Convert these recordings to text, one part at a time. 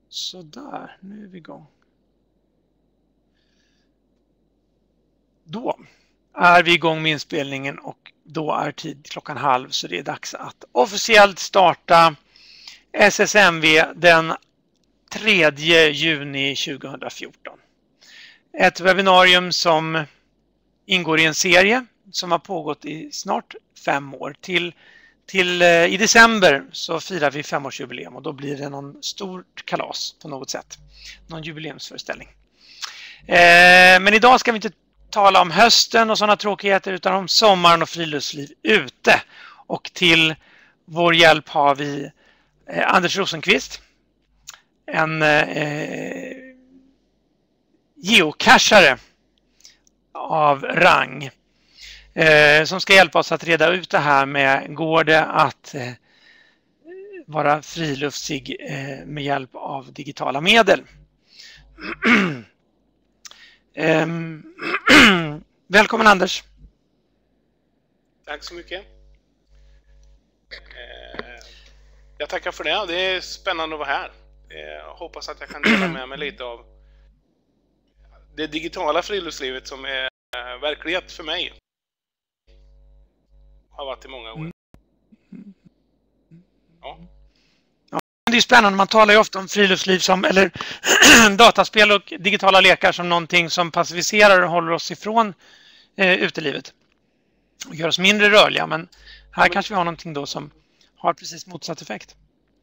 Så där, nu är vi igång. Då är vi igång med inspelningen och då är tid 12:30, så det är dags att officiellt starta SSMV den 3 juni 2014. Ett webbinarium som ingår i en serie som har pågått i snart 5 år. I december så firar vi 5-årsjubileum och då blir det någon stort kalas på något sätt. Någon jubileumsföreställning. Men idag ska vi inte tala om hösten och sådana tråkigheter utan om sommaren och friluftsliv ute. Och till vår hjälp har vi Anders Rosenqvist. En geocachare av rang. Som ska hjälpa oss att reda ut det här med, går det att vara friluftsig med hjälp av digitala medel. Välkommen Anders. Tack så mycket. Jag tackar för det. Det är spännande att vara här. Jag hoppas att jag kan dela med mig lite av det digitala friluftslivet som är verklighet för mig. Har varit i många år. Ja. Det är spännande, man talar ju ofta om friluftsliv som, eller dataspel och digitala lekar som någonting som passiviserar och håller oss ifrån utelivet. Och gör oss mindre rörliga, men här kanske vi har någonting då som har precis motsatt effekt.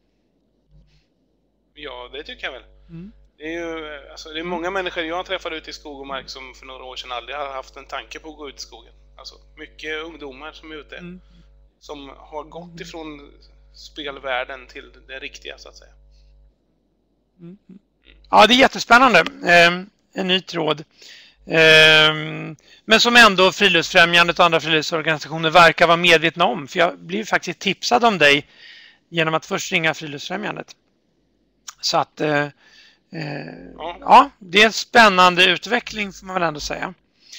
Ja, det tycker jag väl. Det är ju det är många människor jag träffar ute i skog och mark som för några år sedan aldrig har haft en tanke på att gå ut i skogen. Alltså mycket ungdomar som är ute som har gått ifrån spelvärlden till det riktiga så att säga. Ja, det är jättespännande. En ny tråd. Men som ändå Friluftsfrämjandet och andra friluftsorganisationer verkar vara medvetna om. För jag blev faktiskt tipsad om dig genom att först ringa Friluftsfrämjandet. Så att ja, det är en spännande utveckling får man väl ändå säga.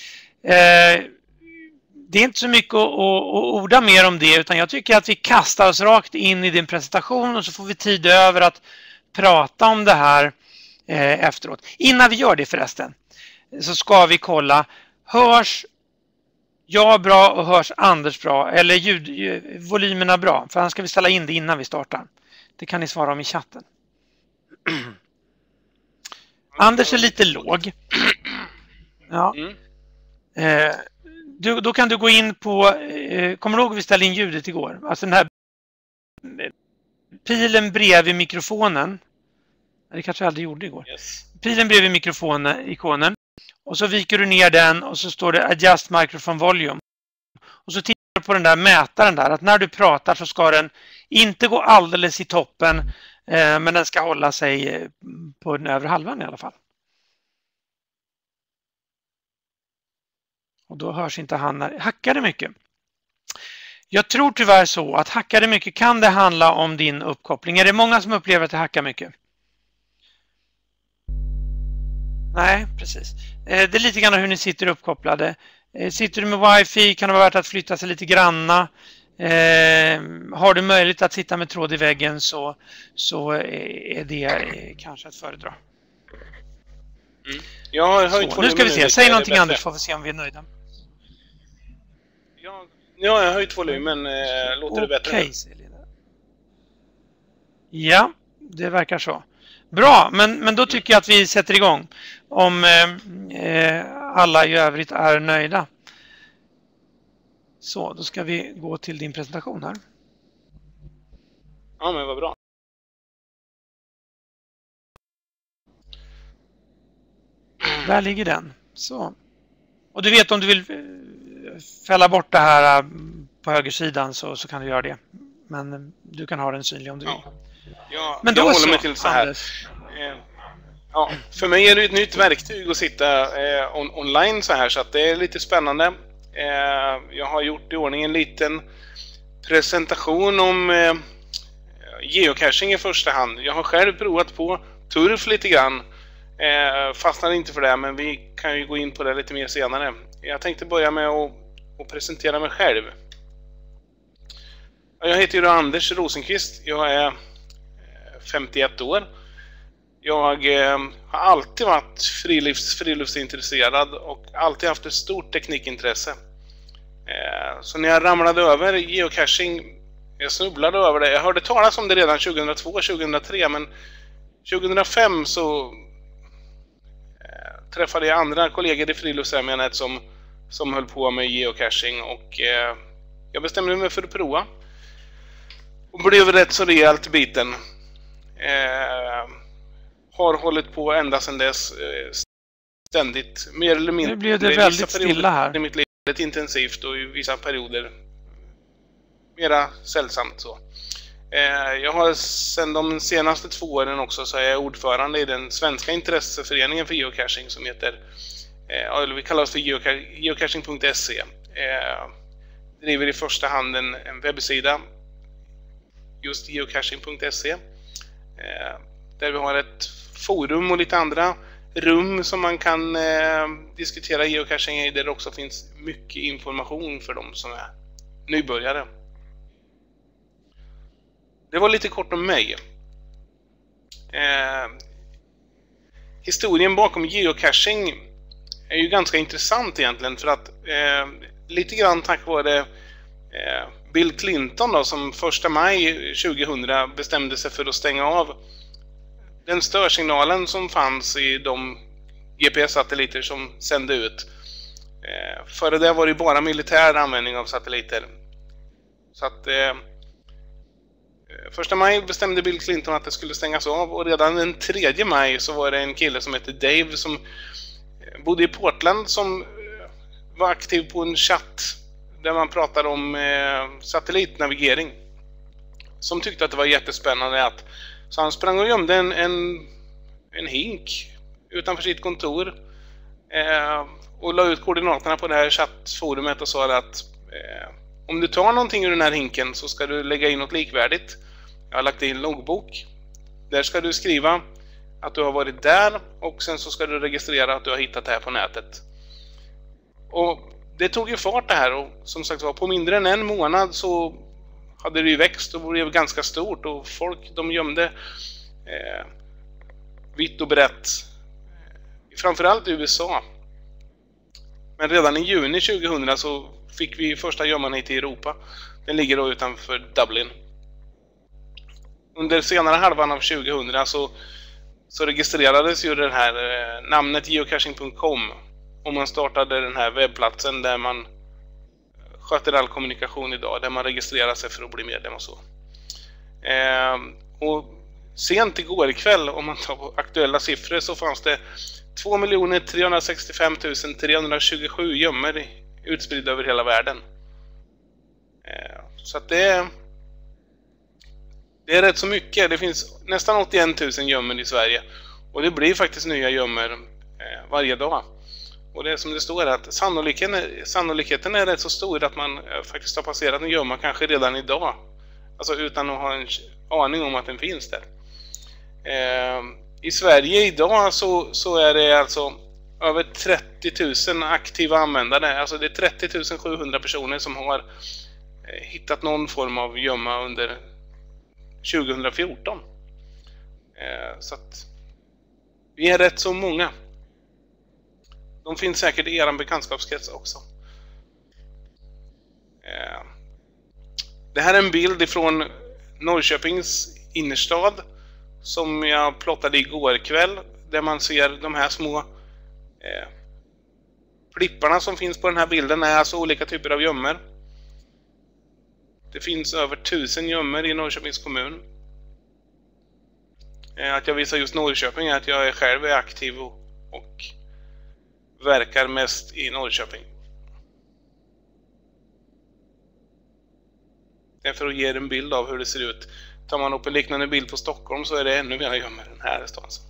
Det är inte så mycket att orda mer om det, utan jag tycker att vi kastar oss rakt in i din presentation och så får vi tid över att prata om det här efteråt. Innan vi gör det förresten så ska vi kolla, hörs jag bra och hörs Anders bra, eller volymerna bra? För annars ska vi ställa in det innan vi startar. Det kan ni svara om i chatten. Anders är lite låg. Ja. Då kan du gå in på, kommer du ihåg att vi ställde in ljudet igår? Alltså den här pilen bredvid mikrofonen. Det kanske jag aldrig gjorde igår. Yes. Pilen bredvid mikrofonen-ikonen. Och så viker du ner den och så står det Adjust Microphone Volume. Och så tittar du på den där mätaren där. Att när du pratar så ska den inte gå alldeles i toppen. Men den ska hålla sig på den övre halvan i alla fall. Och då hörs inte han när hackar det mycket. Jag tror tyvärr så att hackar det mycket kan det handla om din uppkoppling. Är det många som upplever att det hackar mycket? Nej, precis. Det är lite grann hur ni sitter uppkopplade. Sitter du med wifi kan det vara värt att flytta sig lite granna. Har du möjlighet att sitta med tråd i väggen så är det kanske att föredra. Jag har höjt så, nu ska vi se. Säg någonting Anders får vi se om vi är nöjda. Ja, jag har höjt volymen. Låter det bättre? Okej, ja, det verkar så. Bra, men då tycker jag att vi sätter igång. Om alla i övrigt är nöjda. Så, då ska vi gå till din presentation här. Ja, men vad bra. Där ligger den. Så. Och du vet om du vill fälla bort det här på högersidan så kan du göra det. Men du kan ha den synlig om du vill. Men då jag håller mig till så här. Ja, för mig är det ett nytt verktyg att sitta online så här så att det är lite spännande. Jag har gjort i ordning en liten presentation om geocaching i första hand. Jag har själv provat på turf lite grann. Fastnar inte för det, men vi kan ju gå in på det lite mer senare. Jag tänkte börja med att presentera mig själv. Jag heter ju Anders Rosenqvist. Jag är 51 år. Jag har alltid varit friluftsintresserad och alltid haft ett stort teknikintresse. Så när jag ramlade över geocaching, jag snubblade över det. Jag hörde talas om det redan 2002-2003, men 2005 så träffade jag andra kollegor i Friluftsfrämjandet som höll på med geocaching, och jag bestämde mig för att prova. Och blev rätt så rejält biten. Har hållit på ända sedan dess, ständigt, mer eller mindre. Nu blev det väldigt stilla här. I mitt liv väldigt intensivt och i vissa perioder mera sällsamt så. Jag har sedan de senaste 2 åren också, så är jag ordförande i den svenska intresseföreningen för geocaching som heter, vi kallar oss för geocaching.se. Driver i första hand en webbsida, just geocaching.se, där vi har ett forum och lite andra rum som man kan diskutera geocaching i, där det också finns mycket information för de som är nybörjare. Det var lite kort om mig. Historien bakom geocaching är ju ganska intressant egentligen, för att lite grann tack vare Bill Clinton då, som 1 maj 2000 bestämde sig för att stänga av den störsignalen som fanns i de GPS-satelliter som sände ut. Före det var det bara militär användning av satelliter. Så att 1 maj bestämde Bill Clinton att det skulle stängas av, och redan den 3 maj så var det en kille som hette Dave som bodde i Portland som var aktiv på en chatt där man pratade om satellitnavigering, som tyckte att det var jättespännande. Så han sprang och gömde en hink utanför sitt kontor och la ut koordinaterna på det här chattforumet och sa att om du tar någonting ur den här hinken så ska du lägga in något likvärdigt. Jag har lagt in loggbok. Där ska du skriva att du har varit där, och sen så ska du registrera att du har hittat det här på nätet. Och det tog ju fart det här, och som sagt var, på mindre än en månad så hade det ju växt och blev ganska stort, och folk de gömde vitt och brett, framförallt i USA. Men redan i juni 2000 så fick vi första gömman hit i Europa. Den ligger då utanför Dublin. Under senare halvan av 2000 så registrerades ju det här namnet geocaching.com, och man startade den här webbplatsen där man sköter all kommunikation idag, där man registrerar sig för att bli medlem och så. Och sent igår kväll, om man tar på aktuella siffror, så fanns det 2 365 327 gömmor utspridda över hela världen. Så att det är rätt så mycket. Det finns nästan 81 000 gömmor i Sverige, och det blir faktiskt nya gömmor varje dag. Och det är som det står att sannolikheten är rätt så stor att man faktiskt har passerat en gömma kanske redan idag. Alltså utan att ha en aning om att den finns där. I Sverige idag så är det alltså över 30 000 aktiva användare. Alltså det är 30 700 personer som har hittat någon form av gömma under 2014. Så att vi är rätt så många. De finns säkert i er bekantskapskrets också. Det här är en bild ifrån Norrköpings innerstad som jag plottade igår kväll, där man ser de här små flipparna som finns på den här bilden är alltså olika typer av gömmor. Det finns över 1000 gömmor i Norrköpings kommun. Att jag visar just Norrköping är att jag själv är aktiv och verkar mest i Norrköping. Det är för att ge en bild av hur det ser ut. Tar man upp en liknande bild på Stockholm så är det ännu mer gömmor än här i stan.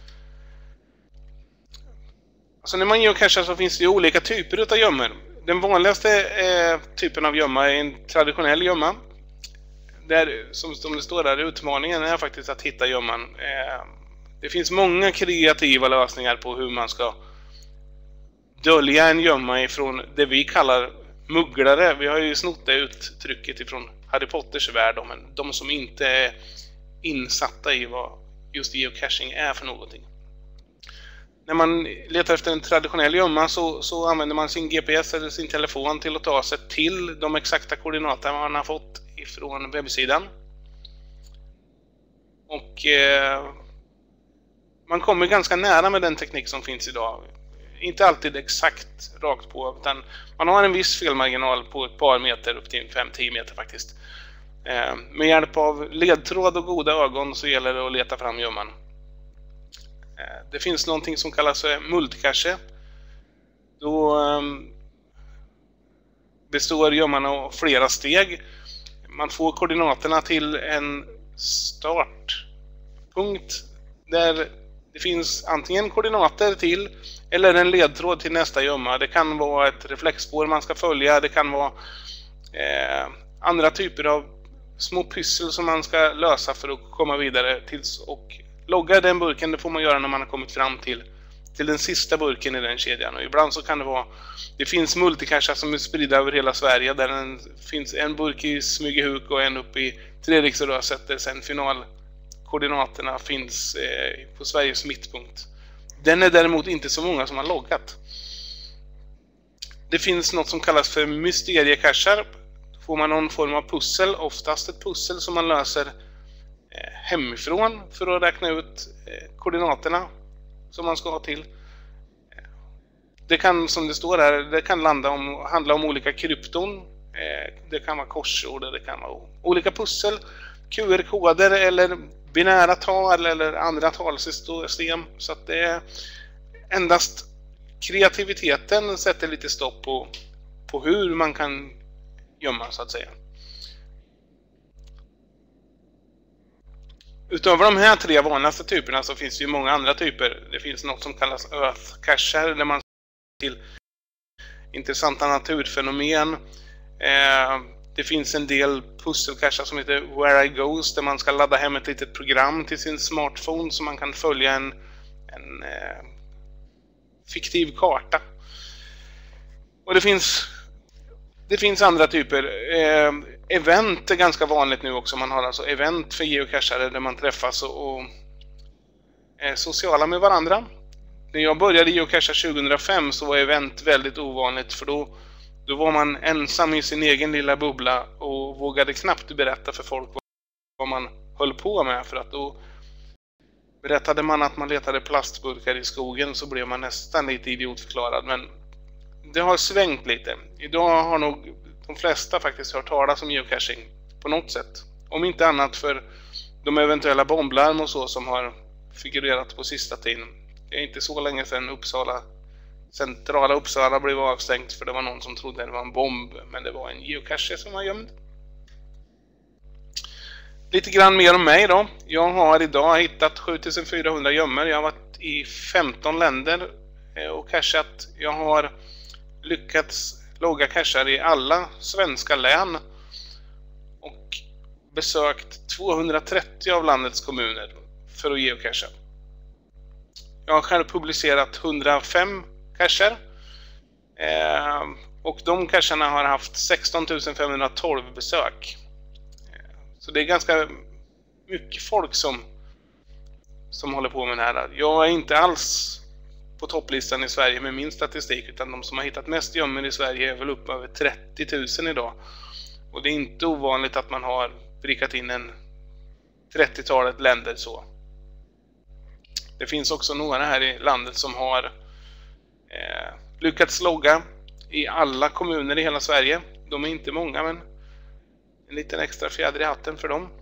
Alltså när man geocachar så finns det ju olika typer av gömmor. Den vanligaste typen av gömma är en traditionell gömma. Där, som det står där, utmaningen är faktiskt att hitta gömman. Det finns många kreativa lösningar på hur man ska dölja en gömma ifrån det vi kallar mugglare. Vi har ju snott det uttrycket ifrån Harry Potters värld, men de som inte är insatta i vad just geocaching är för någonting. När man letar efter en traditionell gömma så använder man sin GPS eller sin telefon till att ta sig till de exakta koordinater man har fått ifrån webbsidan. Och man kommer ganska nära med den teknik som finns idag. Inte alltid exakt rakt på, utan man har en viss felmarginal på ett par meter upp till 5-10 meter faktiskt. Med hjälp av ledtråd och goda ögon så gäller det att leta fram gömman. Det finns någonting som kallas för multicache. Då består gömman av flera steg. Man får koordinaterna till en startpunkt där det finns antingen koordinater till eller en ledtråd till nästa gömma. Det kan vara ett reflexspår man ska följa. Det kan vara andra typer av små pyssel som man ska lösa för att komma vidare tills och logga den burken. Det får man göra när man har kommit fram till den sista burken i den kedjan. Och ibland så kan det finns multicacher som är spridda över hela Sverige där det finns en burk i Smygehuk och en uppe i Treriksröset där sen finalkoordinaterna finns på Sveriges mittpunkt. Den är däremot inte så många som har loggat. Det finns något som kallas för mysteriecacher. Då får man någon form av pussel, oftast ett pussel som man löser hemifrån för att räkna ut koordinaterna som man ska ha till. Det kan, som det står här, det kan handla om olika krypton. Det kan vara korsord, det kan vara olika pussel, QR-koder eller binära tal eller andra talsystem. Så att det är endast kreativiteten sätter lite stopp på hur man kan gömma, så att säga. Utöver de här 3 vanligaste typerna så finns det ju många andra typer. Det finns något som kallas Earth cacher där man till intressanta naturfenomen. Det finns en del pusselcacher som heter Where I Goes där man ska ladda hem ett litet program till sin smartphone så man kan följa en fiktiv karta. Och det finns andra typer. Event är ganska vanligt nu också. Man har alltså event för geocachare där man träffas och är sociala med varandra. När jag började geocacha 2005 så var event väldigt ovanligt, för då var man ensam i sin egen lilla bubbla och vågade knappt berätta för folk vad man höll på med, för att då berättade man att man letade plastburkar i skogen så blev man nästan lite idiotförklarad. Men det har svängt lite. Idag har nog de flesta faktiskt hört talas om geocaching på något sätt. Om inte annat för de eventuella bomblarm och så som har figurerat på sista tiden. Det är inte så länge sedan centrala Uppsala blev avstängt för det var någon som trodde det var en bomb, men det var en geocache som var gömd. Lite grann mer om mig då. Jag har idag hittat 7400 gömmor. Jag har varit i 15 länder och cachat. Jag har lyckats logga cacher i alla svenska län och besökt 230 av landets kommuner för att geocacha. Jag har själv publicerat 105 cacher och de cacherna har haft 16 512 besök. Så det är ganska mycket folk som håller på med det här. Jag är inte alls på topplistan i Sverige med min statistik, utan de som har hittat mest gömmor i Sverige är väl upp över 30 000 idag. Och det är inte ovanligt att man har prickat in en 30-talet länder så. Det finns också några här i landet som har lyckats logga i alla kommuner i hela Sverige. De är inte många, men en liten extra fjäder i hatten för dem.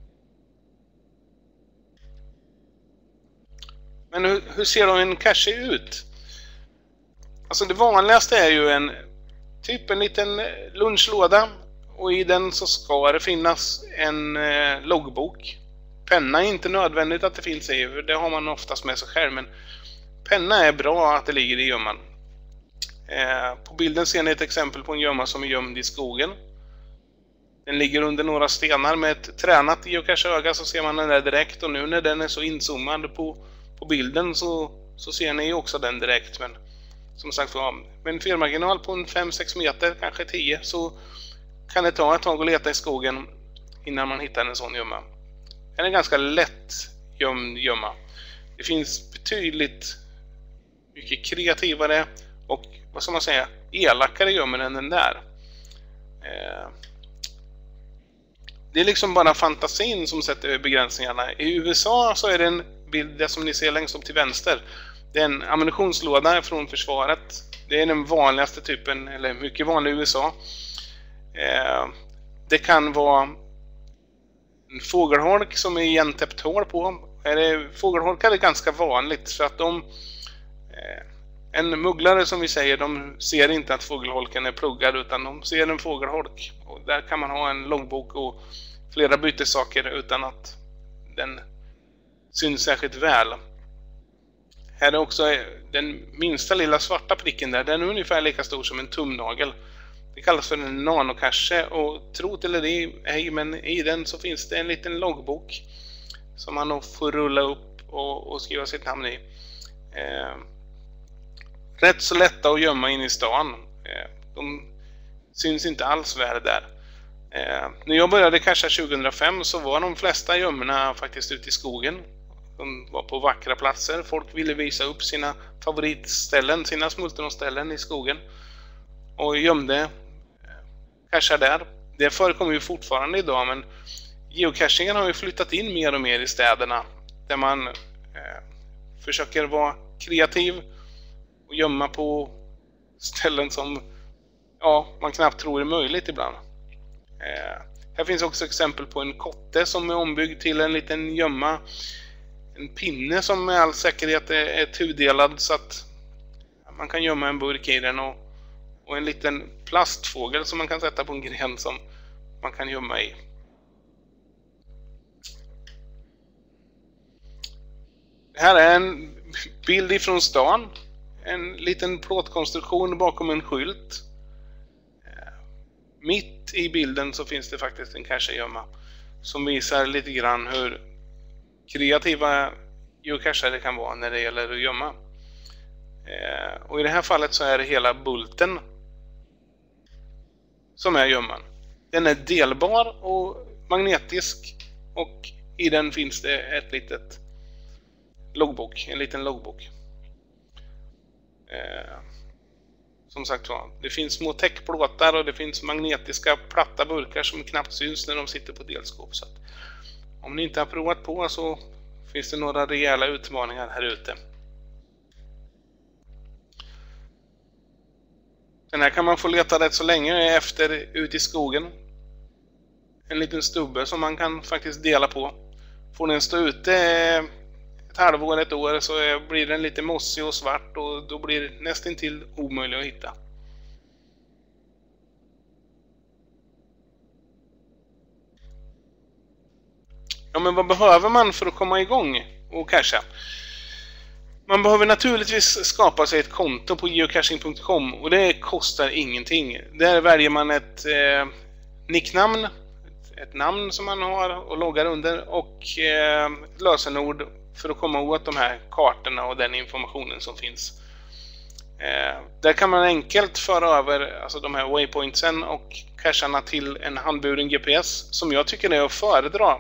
Men hur ser då en cache ut? Alltså det vanligaste är ju en liten lunchlåda, och i den så ska det finnas en loggbok. Penna är inte nödvändigt att det finns i, det har man oftast med sig själv, men penna är bra att det ligger i gömman. På bilden ser ni ett exempel på en gömma som är gömd i skogen. Den ligger under några stenar. Med ett tränat geocache-öga så ser man den där direkt, och nu när den är så inzoomad på bilden så ser ni också den direkt. Men som sagt, med en felmarginal på 5-6 meter, kanske 10, så kan det ta ett tag att leta i skogen innan man hittar en sån gömma. Den är ganska lätt gömma. Det finns betydligt mycket kreativare och, vad ska man säga, elakare gömmer än den där. Det är liksom bara fantasin som sätter begränsningarna. I USA så är det en bild, det som ni ser längst upp till vänster. Det är en ammunitionslåda från försvaret. Det är den vanligaste typen, eller mycket vanlig i USA. Det kan vara en fågelholk som är igentäppt hål på. Fågelholkar är ganska vanligt för att en mugglare som vi säger, de ser inte att fågelholken är pluggad utan de ser en fågelholk. Och där kan man ha en loggbok och flera bytessaker utan att den syns särskilt väl. Här är också den minsta lilla svarta pricken där. Den är ungefär lika stor som en tumnagel. Det kallas för en nanocache och tro till eller ej, men i den så finns det en liten loggbok som man får rulla upp och skriva sitt namn i. Rätt så lätta att gömma in i stan. De syns inte alls väl där. När jag började cacha 2005 så var de flesta gömmorna faktiskt ute i skogen. De var på vackra platser. Folk ville visa upp sina favoritställen, sina smultronställen i skogen. Och gömde cachar där. Det förekommer ju fortfarande idag, men geocachingen har ju flyttat in mer och mer i städerna. Där man försöker vara kreativ och gömma på ställen som man knappt tror är möjligt ibland. Här finns också exempel på en kotte som är ombyggd till en liten gömma. En pinne som med all säkerhet är tudelad så att man kan gömma en burk i den och en liten plastfågel som man kan sätta på en gren som man kan gömma i. Här är en bild ifrån stan. En liten plåtkonstruktion bakom en skylt. Mitt i bilden så finns det faktiskt en cachegömma som visar lite grann hur kreativa geocachare kan vara när det gäller att gömma. Och i det här fallet så är det hela bulten som är gömman. Den är delbar och magnetisk och i den finns det ett litet loggbok, en liten loggbok. Som sagt var, det finns små täckplåtar och det finns magnetiska platta burkar som knappt syns när de sitter på delskåp. Så att om ni inte har provat på så finns det några rejäla utmaningar här ute. Den här kan man få leta rätt så länge efter ute i skogen. En liten stubbe som man kan faktiskt dela på. Får den stå ute ett halvår, ett år så blir den lite mossig och svart och då blir det nästintill omöjligt att hitta. Ja, men vad behöver man för att komma igång och cacha? Man behöver naturligtvis skapa sig ett konto på geocaching.com och det kostar ingenting. Där väljer man ett nicknamn, ett namn som man har och loggar under och lösenord för att komma åt de här kartorna och den informationen som finns. Där kan man enkelt föra över alltså de här waypointsen och cacherna till en handburen GPS som jag tycker är att föredra.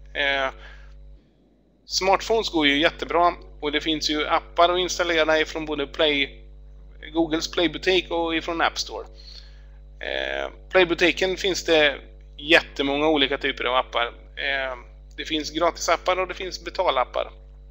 Smartphones går ju jättebra och det finns ju appar att installera ifrån både Googles Playbutik och ifrån App Store. Playbutiken finns det jättemånga olika typer av appar. Det finns gratisappar och det finns betalappar.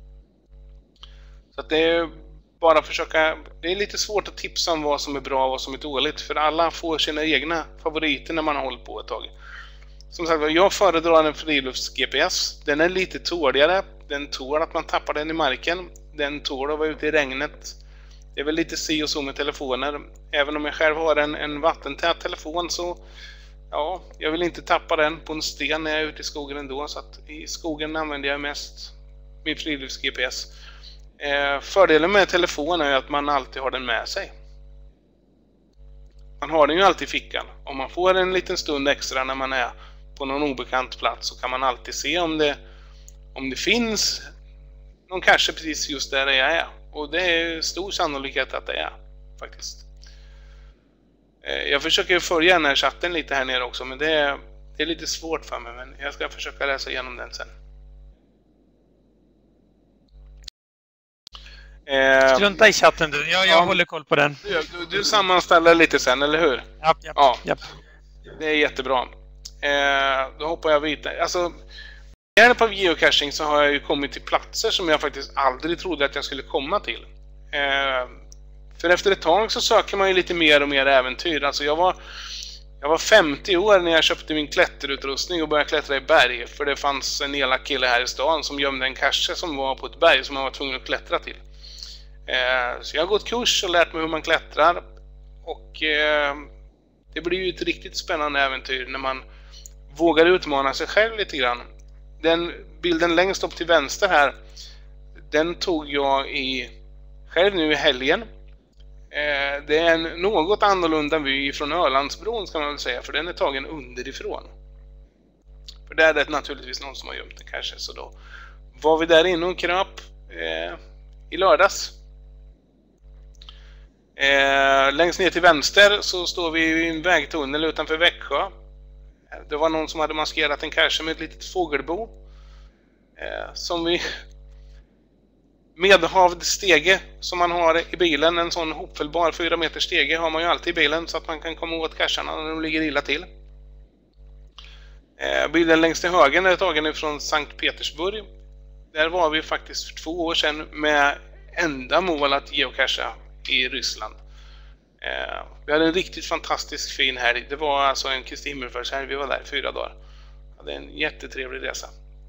Så att det är bara att försöka. Det är lite svårt att tipsa om vad som är bra och vad som är dåligt för alla får sina egna favoriter när man har hållit på ett tag. Som sagt, jag föredrar en frilufts-GPS. Den är lite tåligare. Den tål att man tappar den i marken. Den tål att vara ute i regnet. Det är väl lite si och så med telefoner. Även om jag själv har en vattentät telefon så jag vill inte tappa den på en sten när jag är ute i skogen ändå. Så att i skogen använder jag mest min frilufts-GPS. Fördelen med telefonen är att man alltid har den med sig. Man har den ju alltid i fickan. Om man får en liten stund extra när man är på någon obekant plats så kan man alltid se om det finns någon cache precis just där jag är. Och det är stor sannolikhet att det är faktiskt. Jag försöker följa den här chatten lite här nere också men det är lite svårt för mig men jag ska försöka läsa igenom den sen. Strunta i chatten du. Jag håller koll på den. Du sammanställer lite sen, eller hur? Japp. Det är jättebra. Då hoppar jag vidare. Alltså, med hjälp av geocaching så har jag ju kommit till platser som jag faktiskt aldrig trodde att jag skulle komma till. För efter ett tag så söker man ju lite mer och mer äventyr. Alltså jag var 50 år när jag köpte min klätterutrustning och började klättra i berg. För det fanns en elak kille här i stan som gömde en cache som var på ett berg som man var tvungen att klättra till. Så jag har gått kurs och lärt mig hur man klättrar. Och det blir ju ett riktigt spännande äventyr när man vågar utmana sig själv lite grann. Den bilden längst upp till vänster här, den tog jag själv nu i helgen. Det är en något annorlunda vy från Ölandsbron ska man väl säga, för den är tagen underifrån. För där är det naturligtvis någon som har gömt den kanske, så då var vi där inne och kröp i lördags. Längst ner till vänster så står vi i en vägtunnel utanför Växjö. Det var någon som hade maskerat en cache med ett litet fågelbo. Som vi medhavd stege som man har i bilen, en sån hopfällbar 4 meter stege har man ju alltid i bilen så att man kan komma åt cacherna när de ligger illa till. Bilden längst till höger är tagen från Sankt Petersburg. Där var vi faktiskt för 2 år sedan med enda mål att geocacha i Ryssland. Vi hade en riktigt fantastisk fin helg. Det var alltså en Kristi himmelfärdshelg. Vi var där 4 dagar. Hade en jättetrevlig resa.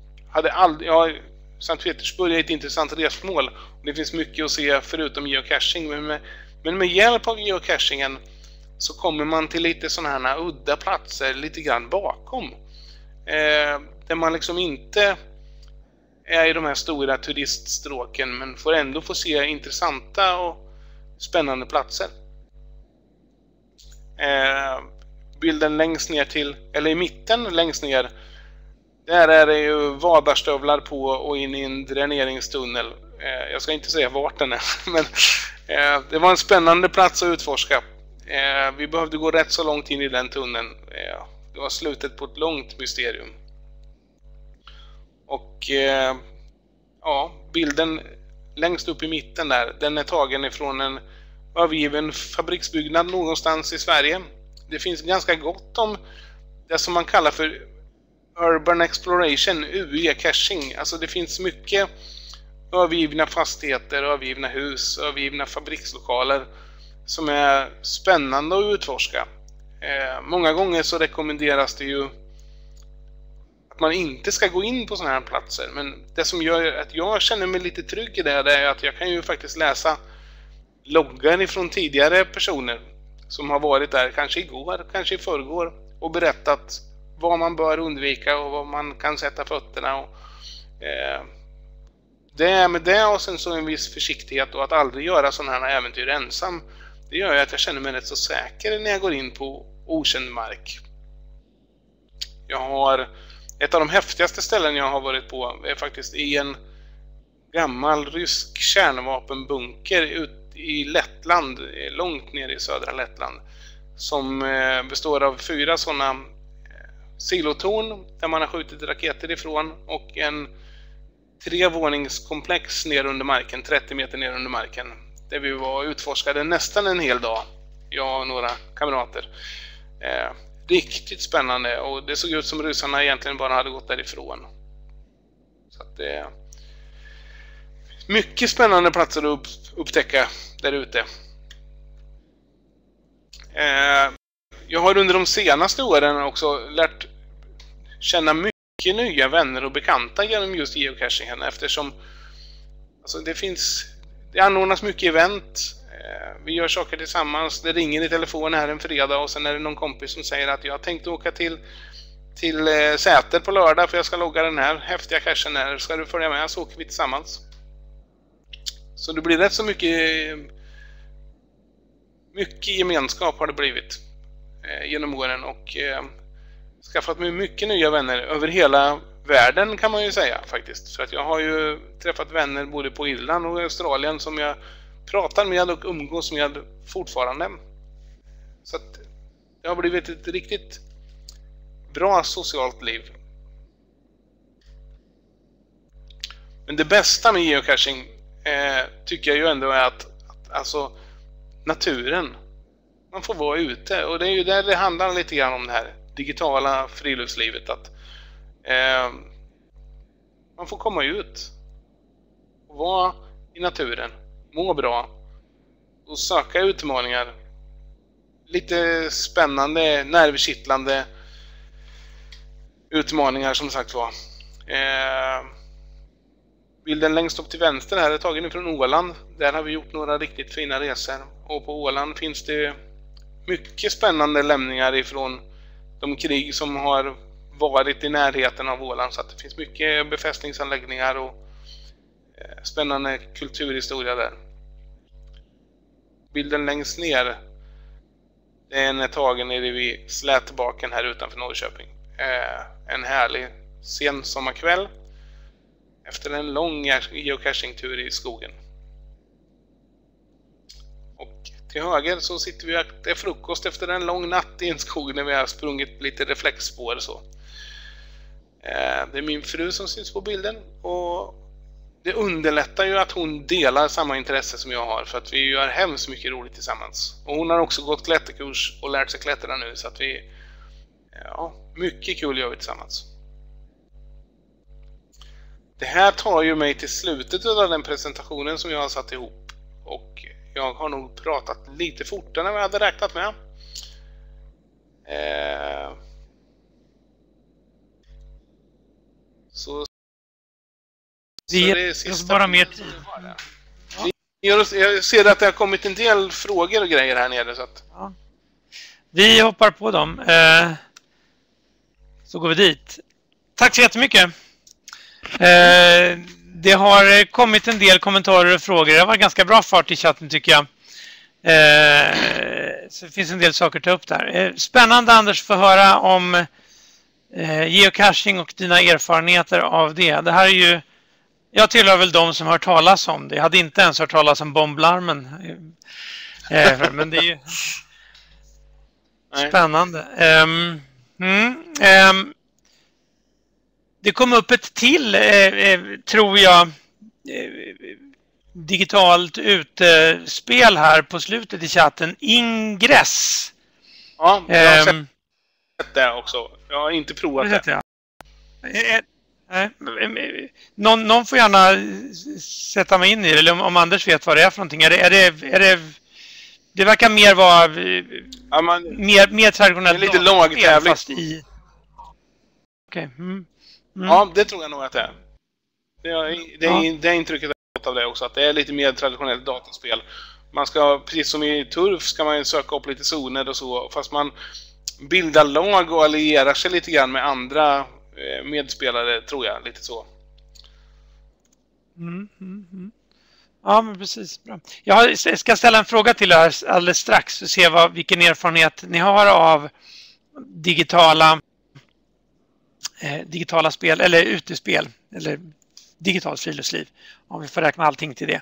Sankt Petersburg är ett intressant resmål. Det finns mycket att se förutom geocaching. Men med hjälp av geocachingen så kommer man till lite sådana här udda platser lite grann bakom. Där man liksom inte är i de här stora turiststråken men får ändå få se intressanta och spännande platser. Bilden längst ner eller i mitten längst ner, där är det ju vadarstövlar på och in i en dräneringstunnel. Jag ska inte säga vart den är, men det var en spännande plats att utforska. Vi behövde gå rätt så långt in i den tunneln. Det var slutet på ett långt mysterium. Och bilden längst upp i mitten där, den är tagen ifrån en övergiven fabriksbyggnad någonstans i Sverige. Det finns ganska gott om det som man kallar för Urban Exploration, UE-caching. Alltså det finns mycket övergivna fastigheter, övergivna hus, övergivna fabrikslokaler som är spännande att utforska. Många gånger så rekommenderas det ju att man inte ska gå in på sådana här platser. Men det som gör att jag känner mig lite trygg i det är att jag kan ju faktiskt läsa loggar ifrån tidigare personer som har varit där kanske igår, kanske i förrgår och berättat vad man bör undvika och vad man kan sätta fötterna och det med det och sen så en viss försiktighet och att aldrig göra sådana här äventyr ensam, det gör ju att jag känner mig rätt så säker när jag går in på okänd mark. Ett av de häftigaste ställen jag har varit på är faktiskt i en gammal rysk kärnvapenbunker ut i Lettland, långt ner i södra Lettland, som består av 4 sådana silotorn där man har skjutit raketer ifrån och en 3-våningskomplex ner under marken, 30 meter ner under marken, där vi var utforskade nästan en hel dag, jag och några kamrater. Riktigt spännande, och det såg ut som ryssarna egentligen bara hade gått därifrån. Så att det mycket spännande platser att upptäcka där ute. Jag har under de senaste åren också lärt känna mycket nya vänner och bekanta genom just geocachingen, eftersom alltså det anordnas mycket event. Vi gör saker tillsammans. Det ringer i telefon här en fredag och sen är det någon kompis som säger att jag tänkte åka till Säter på lördag för jag ska logga den här häftiga cachen här. Ska du följa med så åker vi tillsammans. Så det blir rätt så mycket gemenskap har det blivit genom åren och skaffat mig mycket nya vänner över hela världen kan man ju säga faktiskt. För att jag har ju träffat vänner både på Irland och Australien som jag pratar med och umgås med fortfarande. Så att det har blivit ett riktigt bra socialt liv. Men det bästa med geocaching tycker jag ju ändå är att alltså naturen, man får vara ute, och det är ju där det handlar lite grann om det här digitala friluftslivet, att man får komma ut och vara i naturen, må bra och söka utmaningar. Lite spännande, nervkittlande utmaningar som sagt var. Bilden längst upp till vänster här är tagen från Åland. Där har vi gjort några riktigt fina resor. Och på Åland finns det mycket spännande lämningar ifrån de krig som har varit i närheten av Åland. Så att det finns mycket befästningsanläggningar och spännande kulturhistoria där. Bilden längst ner, den är tagen nere vid Slätbaken här utanför Norrköping. En härlig sen sommarkväll efter en lång geocachingtur i skogen. Och till höger så sitter vi och äter frukost efter en lång natt i en skog när vi har sprungit lite reflexspår så. Det är min fru som syns på bilden, och det underlättar ju att hon delar samma intresse som jag har, för att vi gör hemskt mycket roligt tillsammans. Och hon har också gått klätterkurs och lärt sig klättra nu, så att vi, ja, mycket kul gör vi tillsammans. Det här tar ju mig till slutet av den presentationen som jag har satt ihop, och jag har nog pratat lite fortare än vad jag hade räknat med. Så det är oss bara mer tid. Jag ser att det har kommit en del frågor och grejer här nere. Så att... ja. Vi hoppar på dem. Så går vi dit. Tack så jättemycket. Det har kommit en del kommentarer och frågor. Det var ganska bra fart i chatten tycker jag. Så det finns en del saker att ta upp där. Spännande Anders att få höra om geocaching och dina erfarenheter av det. Det här är ju, jag tillhör väl de som har hört talas om det. Jag hade inte ens hört talas om bomblarmen. Men det är ju spännande. Det kom upp ett till, tror jag, digitalt utspel här på slutet i chatten. Ingress. Ja, jag har sett det också. Jag har inte provat det. Någon får gärna sätta mig in i det, eller om Anders vet vad det är för någonting. Det verkar mer vara mer traditionellt. Det är lite lagtävling. Fast i... Okej. Ja, det tror jag nog att det är. Det är intrycket av det också, att det är lite mer traditionellt dataspel. Man ska, precis som i Turf, ska man söka upp lite zoner och så, fast man bildar lag och allierar sig lite grann med andra medspelare, tror jag, lite så. Ja, men precis. Bra. Jag ska ställa en fråga till er alldeles strax och se vilken erfarenhet ni har av digitala spel, eller utespel, eller digitalt friluftsliv, om vi får räkna allting till det.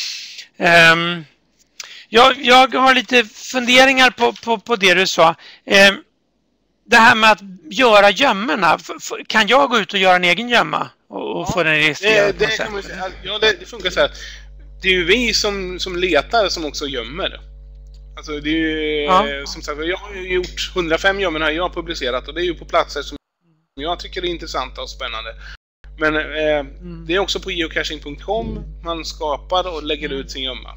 Jag har lite funderingar på det du sa. Det här med att göra gömmorna. Kan jag gå ut och göra en egen gömma och få den registrerad? Det funkar så här. Det är ju vi som letar som också gömmer. Alltså det är ju, som sagt, jag har ju gjort 105 gömmor här jag har publicerat, och det är ju på platser som jag tycker är intressanta och spännande. Men det är också på geocaching.com man skapar och lägger ut sin gömma.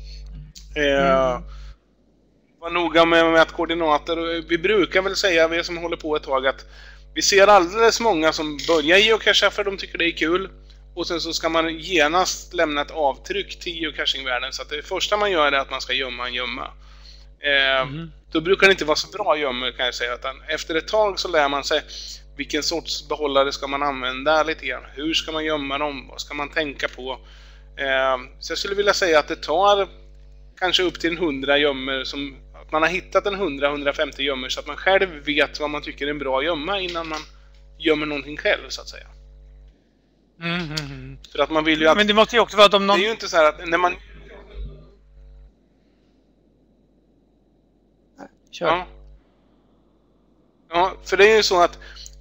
Var noga med att koordinater. Vi brukar väl säga, vi som håller på ett tag, att vi ser alldeles många som börjar geocacha för de tycker det är kul. Och sen så ska man genast lämna ett avtryck till geocachingvärlden. Så att det första man gör är att man ska gömma en gömma. Då brukar det inte vara så bra gömmor, kan jag säga. Utan efter ett tag så lär man sig vilken sorts behållare ska man använda lite grann. Hur ska man gömma dem? Vad ska man tänka på? Så jag skulle vilja säga att det tar kanske upp till 100 gömmor, som att man har hittat en 100-150 gömmor, så att man själv vet vad man tycker är en bra gömma innan man gömmer någonting själv, så att säga. För att man vill ju att... Men det måste ju också vara någon... Det är ju inte så här att när man... Kör. Ja, för det är ju så att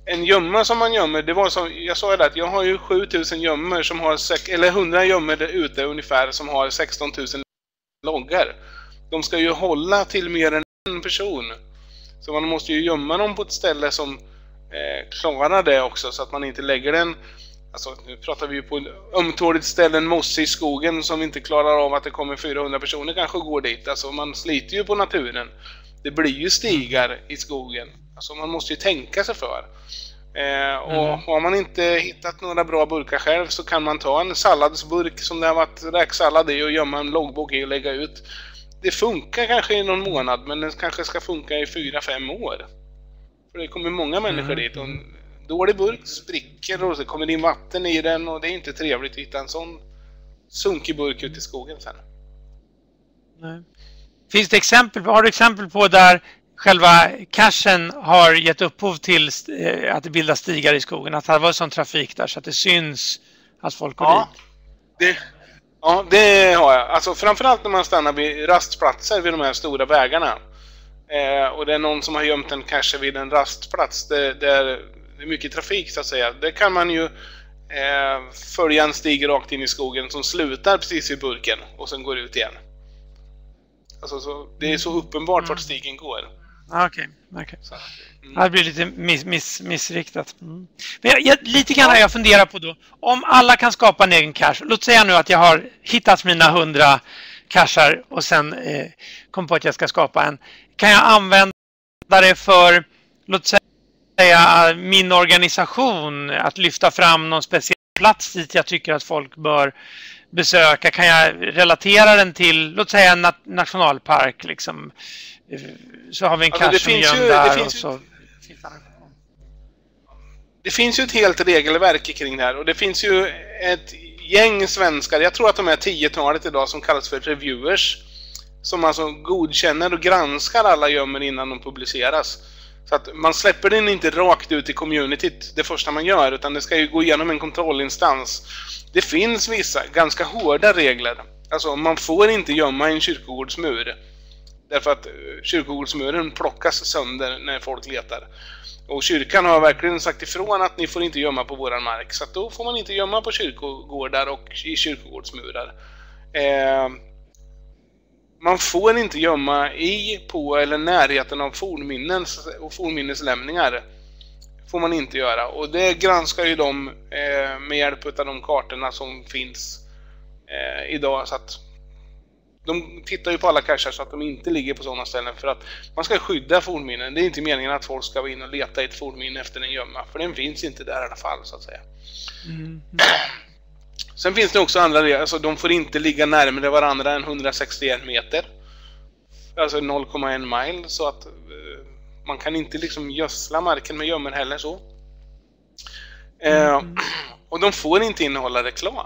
en gömma som man gömmer, det var som jag sa det, att jag har ju 7000 gömmor som har eller 100 gömmor där ute ungefär som har 16 000 loggar. De ska ju hålla till mer än en person. Så man måste ju gömma dem på ett ställe som klarar det också, så att man inte lägger den. Alltså nu pratar vi ju på ömtåligt ställe, en mosse i skogen som inte klarar av att det kommer 400 personer kanske går dit. Alltså man sliter ju på naturen. Det blir ju stigar i skogen. Alltså man måste ju tänka sig för. Och har man inte hittat några bra burkar själv så kan man ta en salladsburk som det har varit räksallad i och gömma en loggbok i och lägga ut. Det funkar kanske i någon månad, men den kanske ska funka i 4-5 år. För det kommer många människor dit och en dålig burk spricker och så kommer det in vatten i den och det är inte trevligt att hitta en sån sunkig burk ute i skogen sen. Nej. Finns det exempel, har du exempel på där själva cachen har gett upphov till att det bildas stigar i skogen? Att det var sån trafik där så att det syns att folk går dit? Det har jag. Alltså framförallt när man stannar vid rastplatser vid de här stora vägarna. Och det är någon som har gömt en cache vid en rastplats där det är mycket trafik så att säga. Det kan man ju följa en stig rakt in i skogen som slutar precis vid burken och sen går ut igen. Alltså så, det är så uppenbart vart stigen går. Okej. Det blir lite missriktat. Men lite grann jag funderar på då. Om alla kan skapa en egen cache. Låt säga nu att jag har hittat mina 100 cachar och sen kom på att jag ska skapa en. Kan jag använda det för, låt säga, min organisation? Att lyfta fram någon speciell plats dit jag tycker att folk bör besöka? Kan jag relatera den till, låt säga, en nationalpark liksom? Så har vi en cache som gömd där och så... Det finns ju ett helt regelverk kring det här och det finns ju ett gäng svenskar, jag tror att de är 10-talet idag, som kallas för reviewers, som alltså godkänner och granskar alla gömmer innan de publiceras. Så att man släpper den inte rakt ut i communityt det första man gör, utan det ska ju gå igenom en kontrollinstans. Det finns vissa ganska hårda regler. Alltså man får inte gömma en kyrkogårdsmur. Därför att kyrkogårdsmuren plockas sönder när folk letar. Och kyrkan har verkligen sagt ifrån att ni får inte gömma på våran mark. Så att då får man inte gömma på kyrkogårdar och i kyrkogårdsmurar. Man får inte gömma i, på eller närheten av fornminnen och fornminneslämningar. Får man inte göra. Och det granskar ju de med hjälp av de kartorna som finns idag. Så att de tittar ju på alla cacher så att de inte ligger på sådana ställen, för att man ska skydda fornminnen. Det är inte meningen att folk ska gå in och leta i ett fornminne efter en gömma, för den finns inte där i alla fall så att säga. Sen finns det också andra regler, alltså de får inte ligga närmare varandra än 161 meter. Alltså 0,1 mile, så att man kan inte liksom gödsla marken med gömmer heller så. Och de får inte innehålla reklam.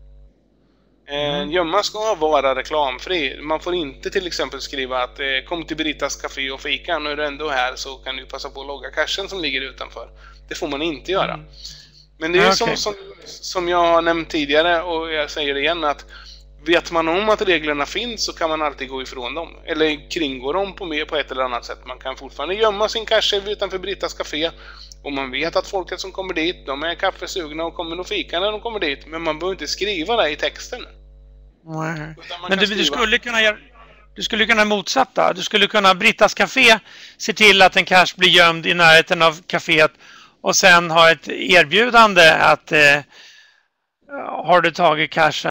Gömma ska vara reklamfri. Man får inte till exempel skriva att kom till Brittas café och fika, nu är du ändå här så kan du passa på att logga cachen som ligger utanför. Det får man inte göra. Men det är ju som jag har nämnt tidigare, och jag säger det igen, att vet man om att reglerna finns så kan man alltid gå ifrån dem. Eller kringgå dem på ett eller annat sätt. Man kan fortfarande gömma sin cache utanför Brittas café. Och man vet att folket som kommer dit, de är kaffesugna och kommer att fika när de kommer dit. Men man behöver inte skriva det i texten. Men du skulle kunna motsätta. Du skulle kunna Brittas café se till att en cache blir gömd i närheten av kaféet. Och sen ha ett erbjudande att har du tagit cachen,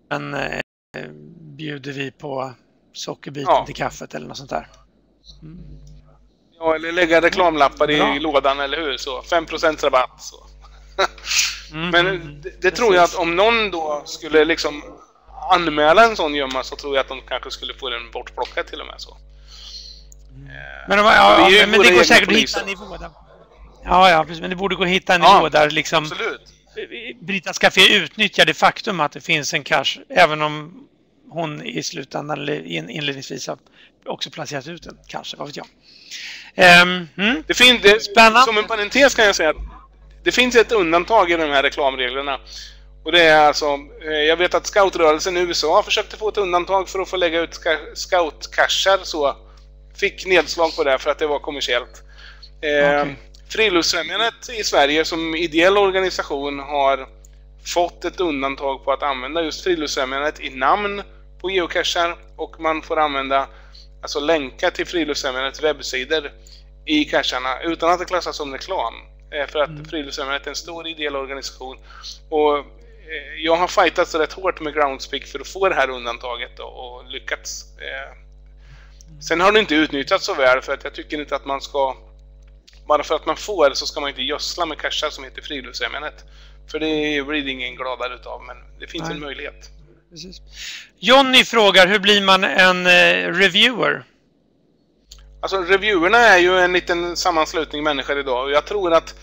bjuder vi på sockerbiten till kaffet eller något sånt där. Ja, eller lägga reklamlappar i lådan, eller hur? Så 5% rabatt. Så. Men det tror jag att om någon då skulle liksom anmäla en sån gömma, så tror jag att de kanske skulle få den bortplockad till och med så. Men det går säkert att hitta en nivå där. Ja, precis. Men det borde gå att hitta en nivå där liksom Brittas café utnyttjar det faktum att det finns en cache, även om hon i slutändan eller inledningsvis har också placerat ut den, kanske, vad vet jag. Det finns, som en parentes kan jag säga att det finns ett undantag i de här reklamreglerna. Och det är alltså, jag vet att scoutrörelsen i USA försökte få ett undantag för att få lägga ut scoutcacher, så fick nedslag på det för att det var kommersiellt. Friluftsfrämjandet i Sverige som ideell organisation har fått ett undantag på att använda just Friluftsfrämjandet i namn på geocacher, och man får använda, alltså länka till Friluftsfrämjandets webbsidor i cacherna utan att det klassas som reklam. För att Friluftsfrämjandet är en stor ideell organisation, och jag har fightat rätt hårt med Groundspeak för att få det här undantaget och lyckats. Sen har det inte utnyttjats så väl, för att jag tycker inte att man ska, bara för att man får så ska man inte gödsla med cacher som heter Friluftsfrämjandet. För det blir ingen gladare utav, men det finns en möjlighet. Precis. Johnny frågar, hur blir man en reviewer? Alltså reviewerna är ju en liten sammanslutning människor idag, och jag tror att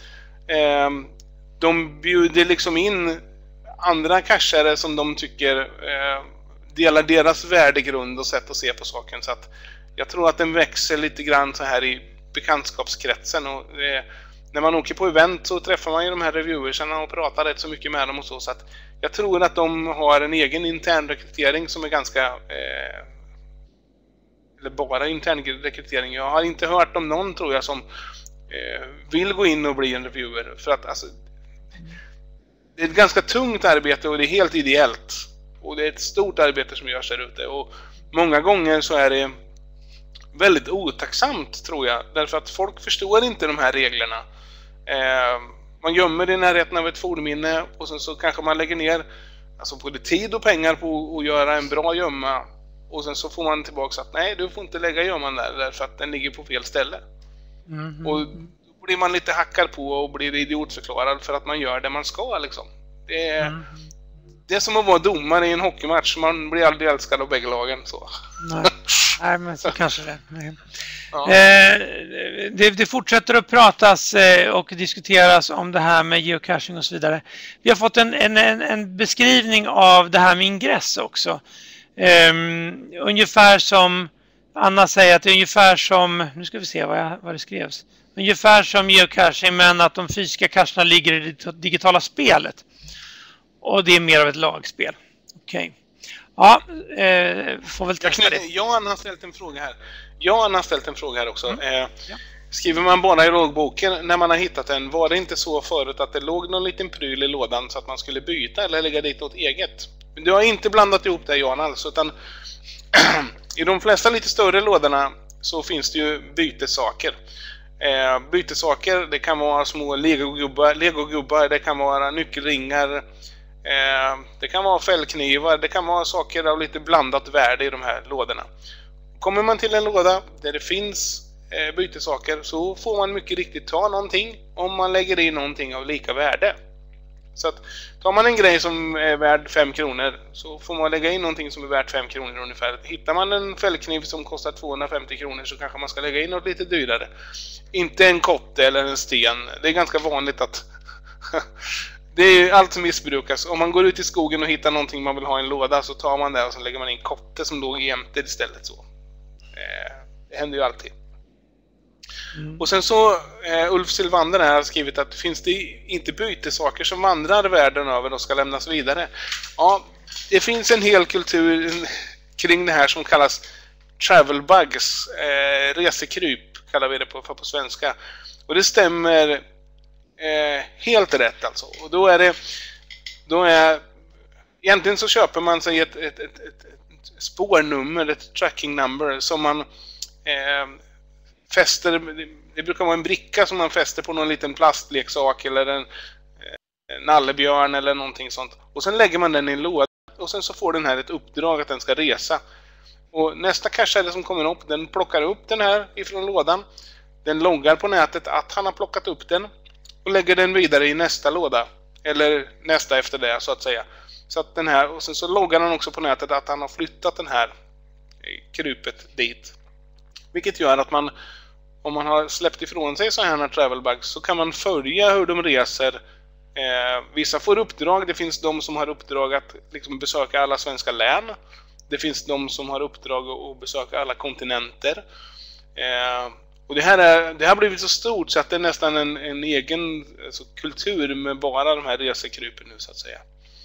de bjuder liksom in andra cachare som de tycker delar deras värdegrund och sätt att se på saken. Så att jag tror att den växer lite grann så här i bekantskapskretsen, och när man åker på event så träffar man ju de här reviewersarna och pratar rätt så mycket med dem och så att jag tror att de har en egen intern rekrytering som är ganska eller bara intern rekrytering. Jag har inte hört om någon, tror jag, som vill gå in och bli en reviewer, för att alltså, det är ett ganska tungt arbete och det är helt ideellt, och det är ett stort arbete som görs där ute, och många gånger så är det väldigt otacksamt, tror jag, därför att folk förstår inte de här reglerna. Man gömmer det i närheten av ett fornminne, och sen så kanske man lägger ner alltså både tid och pengar på att göra en bra gömma, och sen så får man tillbaka att nej, du får inte lägga gömman där därför att den ligger på fel ställe. Och då blir man lite hackad på och blir idiotförklarad för att man gör det man ska liksom. Det är som att vara domare i en hockeymatch. Man blir aldrig älskad av bägge lagen så. Nej, men så kanske det. Ja. Det fortsätter att pratas och diskuteras om det här med geocaching och så vidare. Vi har fått en beskrivning av det här med ingress också. Ungefär som Anna säger, att det är ungefär som, nu ska vi se vad det skrevs. Ungefär som geocaching, men att de fysiska cacherna ligger i det digitala spelet. Och det är mer av ett lagspel. Okej. Ja, får väl testa det. Jan har ställt en fråga här. Jan har ställt en fråga här också. Skriver man bara i logboken när man har hittat den, var det inte så förut att det låg någon liten pryl i lådan så att man skulle byta eller lägga dit något eget? Men du har inte blandat ihop det, Jan, alltså, utan i de flesta lite större lådorna så finns det ju bytesaker. Bytesaker, det kan vara små legogubbar, det kan vara nyckelringar, det kan vara fällknivar, det kan vara saker av lite blandat värde i de här lådorna. Kommer man till en låda där det finns bytesaker så får man mycket riktigt ta någonting om man lägger in någonting av lika värde. Så att tar man en grej som är värd 5 kronor så får man lägga in någonting som är värt 5 kronor ungefär. Hittar man en fällkniv som kostar 250 kronor så kanske man ska lägga in något lite dyrare. Inte en kotte eller en sten. Det är ganska vanligt att det är allt som missbrukas. Om man går ut i skogen och hittar någonting man vill ha i en låda så tar man det och så lägger man in kotte som låg jämte istället så. Det händer ju alltid. Och sen så Ulf Silvander här har skrivit att finns det inte bytesaker som vandrar världen över och ska lämnas vidare? Ja, det finns en hel kultur kring det här som kallas travel bugs, resekryp kallar vi det på svenska. Och det stämmer helt rätt alltså. Och då är egentligen så köper man sig ett spårnummer, ett tracking number som man fäster, det brukar vara en bricka som man fäster på någon liten plastleksak eller en nallebjörn eller någonting sånt. Och sen lägger man den i en låda och sen så får den här ett uppdrag att den ska resa. Och nästa cachare som kommer upp, den plockar upp den här ifrån lådan. Den loggar på nätet att han har plockat upp den och lägger den vidare i nästa låda. Eller nästa efter det så att säga. Så att den här, och sen så loggar han också på nätet att han har flyttat den här krypet dit. Vilket gör att man, om man har släppt ifrån sig så här travel bugs så kan man följa hur de reser. Vissa får uppdrag, det finns de som har uppdrag att liksom besöka alla svenska län. Det finns de som har uppdrag att besöka alla kontinenter. Och det har blivit så stort så att det är nästan en egen alltså, kultur med bara de här resekrypen nu så att säga.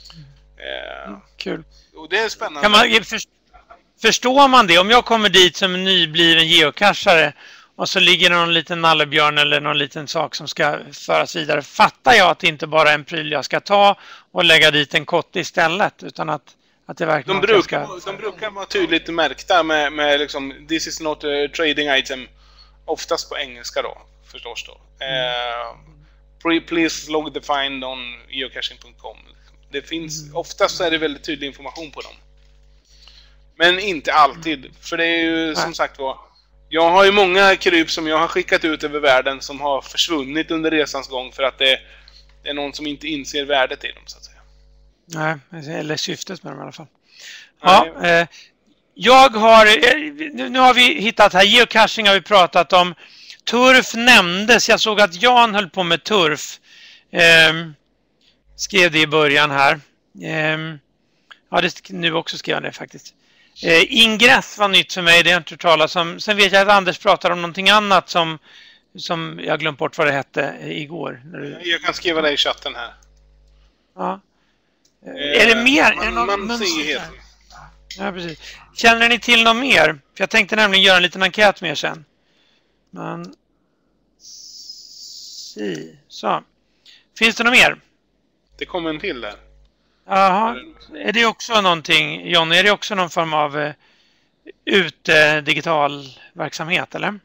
Kul. Och det är spännande. Kan man, förstår man det? Om jag kommer dit som en nybliven geocachare och så ligger det någon liten nallebjörn eller någon liten sak som ska föras vidare. Fattar jag att det inte bara är en pryl jag ska ta och lägga dit en kotte istället, utan att det verkligen de brukar vara tydligt märkta med liksom this is not a trading item, oftast på engelska då, förstås då. Please log the find on geocaching.com. Det finns, oftast är det väldigt tydlig information på dem. Men inte alltid, för det är ju som sagt var, jag har ju många kryp som jag har skickat ut över världen som har försvunnit under resans gång för att det är någon som inte inser värdet i dem, så att säga. Nej, eller syftet med dem i alla fall. Ja, jag har, nu har vi hittat här, geocaching har vi pratat om. Turf nämndes, jag såg att Jan höll på med turf. Skrev det i början här. Ja, nu också skrev han det faktiskt. Ingress var nytt för mig, det har jag inte hört talas om. Sen vet jag att Anders pratar om någonting annat som jag glömt bort vad det hette igår. Jag kan skriva det i chatten här. Ja. Är det mer? Är det någon ja, precis. Känner ni till något mer? För jag tänkte nämligen göra en liten enkät med er sen. Men så. Finns det något mer? Det kommer en till där. Jaha. Är det också någonting, John? Är det också någon form av digital verksamhet, eller?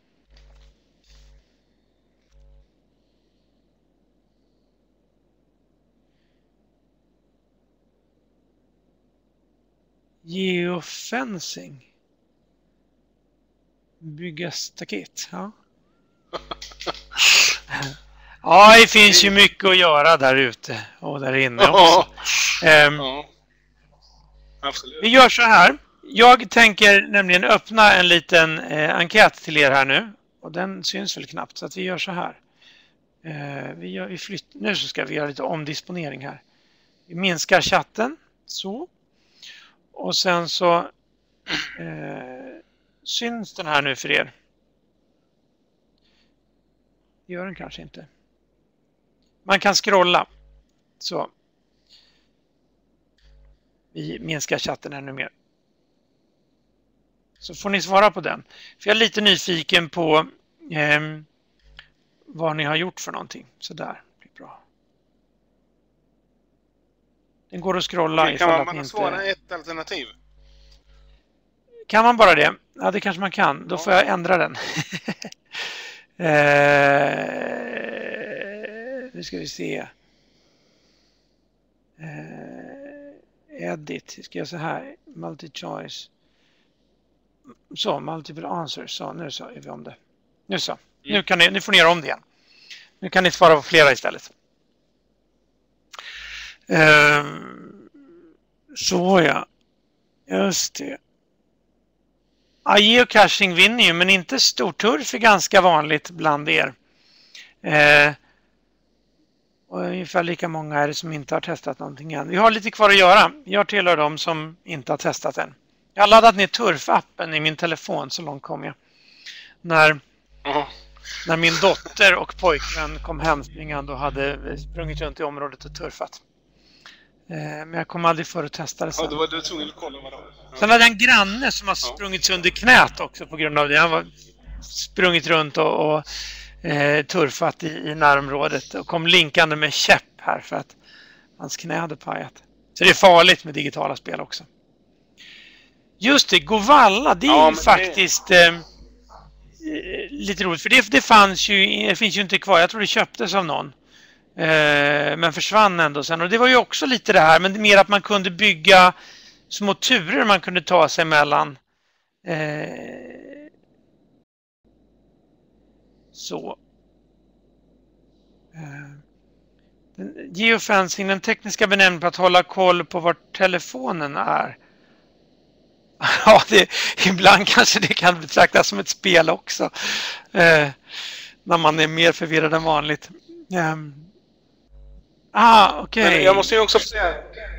Geofencing. Bygga staket, ja. Ja, det finns ju mycket att göra där ute och där inne också. Absolut. Vi gör så här. Jag tänker nämligen öppna en liten enkät till er här nu. Och den syns väl knappt, så att vi gör så här. Nu så ska vi göra lite omdisponering här. Vi minskar chatten. Så. Och sen så syns den här nu för er. Det gör den kanske inte. Man kan scrolla. Så. Vi minskar chatten ännu mer. Så får ni svara på den. För jag är lite nyfiken på vad ni har gjort för någonting. Så där blir bra. Den går att scrolla. Kan man svara ett alternativ? Kan man bara det? Ja, det kanske man kan. Då får jag ändra den. Nu ska vi se. Edit. Ska jag så här. Multi-choice. Så, multiple answers. Så, nu så är vi om det. Nu så. Nu får ni göra om det igen. Nu kan ni svara på flera istället. Så ja. Just det. Ja, geocaching vinner ju, men inte storturf är ganska vanligt bland er. Och ungefär lika många är det som inte har testat någonting än. Vi har lite kvar att göra. Jag tillhör dem som inte har testat än. Jag har laddat ner turfappen i min telefon, så långt kom jag. När min dotter och pojkvän kom hem springande och hade sprungit runt i området och turfat. Men jag kom aldrig för att testa det sen. Ja, du tvungen att kolla vad det var. Sen hade jag en granne som har sprungit under knät också på grund av det. Han var sprungit runt och turfat i närområdet och kom linkande med käpp här för att hans knä hade pajat. Så det är farligt med digitala spel också. Just det, Govalla, det är ju faktiskt lite roligt. För det finns ju inte kvar. Jag tror det köptes av någon. Men försvann ändå sen. Och det var ju också lite det här, men mer att man kunde bygga små turer man kunde ta sig mellan. Så. Geofencing, den tekniska benämningen på att hålla koll på var telefonen är. Ja, ibland kanske det kan betraktas som ett spel också. När man är mer förvirrad än vanligt. Okej. Men jag måste ju också säga...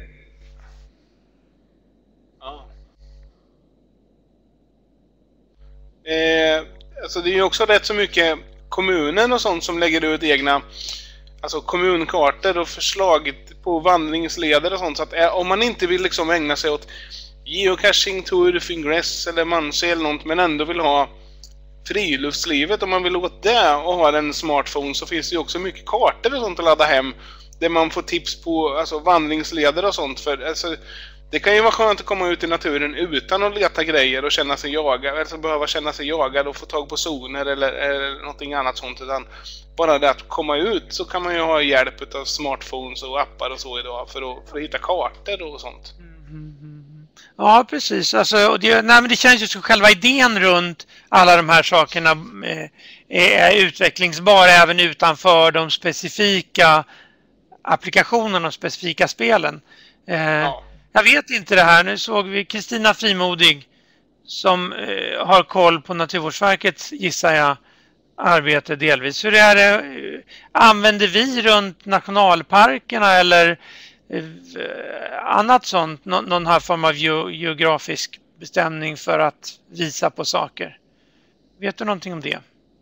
Alltså det är ju också rätt så mycket kommunen och sånt som lägger ut egna kommunkartor och förslag på vandringsleder och sånt. Så att om man inte vill liksom ägna sig åt geocaching, turf, ingress eller manse eller något, men ändå vill ha friluftslivet, om man vill åt det och har en smartphone, så finns det ju också mycket kartor och sånt att ladda hem där man får tips på alltså, vandringsleder och sånt. För alltså, det kan ju vara skönt att komma ut i naturen utan att leta grejer och känna sig jagad, alltså behöva känna sig jagad och få tag på zoner eller någonting annat sånt, utan bara det att komma ut, så kan man ju ha hjälp av smartphones och appar och så idag för att hitta kartor och sånt. Ja, precis. Alltså, men det känns ju som själva idén runt alla de här sakerna är utvecklingsbar även utanför de specifika applikationerna och specifika spelen. Ja. Jag vet inte det här. Nu såg vi Kristina Frimodig som har koll på Naturvårdsverkets, gissar jag, arbete delvis. Hur är det? Använder vi runt nationalparkerna eller annat sånt, någon här form av geografisk bestämning för att visa på saker? Vet du någonting om det?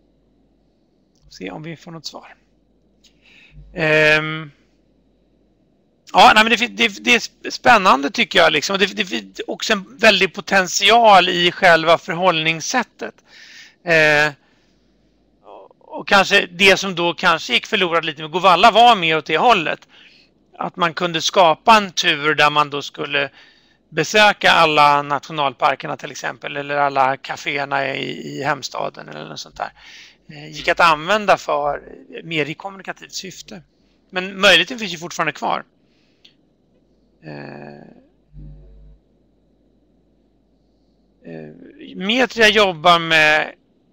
Se om vi får något svar. Ja, nej, men det är spännande tycker jag. Liksom. Det är också en väldig potential i själva förhållningssättet. Och kanske det som då kanske gick förlorat lite med Govalla var mer åt det hållet. Att man kunde skapa en tur där man då skulle besöka alla nationalparkerna till exempel, eller alla kaféerna i hemstaden eller något sånt där. Gick att använda för mer i kommunikativt syfte. Men möjligheten finns ju fortfarande kvar. Metria jobbar med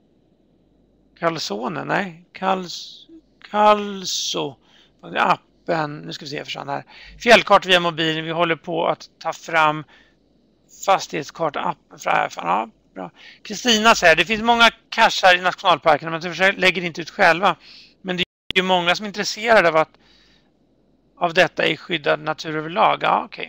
Calzo appen, nu ska vi se försvann här. Fjällkart via mobilen, vi håller på att ta fram fastighetskarta-appen för det här. Ja, bra. Kristina säger, det finns många cacher i nationalparken, men de lägger inte ut själva. Men det är ju många som är intresserade av detta i skyddad natur överlag. Ja, okej.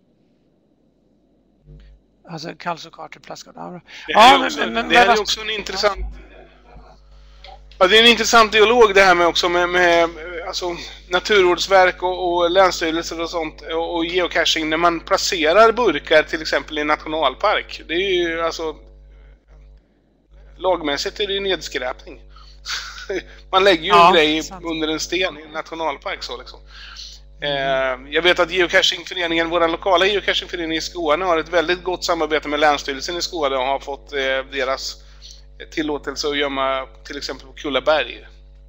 Alltså kalsokartor, plastkartor. Det är också en intressant... Ja, det är en intressant dialog det här med också med alltså, Naturvårdsverk och länsstyrelser och sånt och geocaching när man placerar burkar till exempel i nationalpark. Det är ju alltså lagmässigt är det ju nedskräpning. Man lägger ju en grej under en sten i en nationalpark så liksom. Jag vet att geocachingföreningen, vår lokala geocachingförening i Skåne har ett väldigt gott samarbete med Länsstyrelsen i Skåne och har fått deras tillåtelse att gömma till exempel på Kullaberg.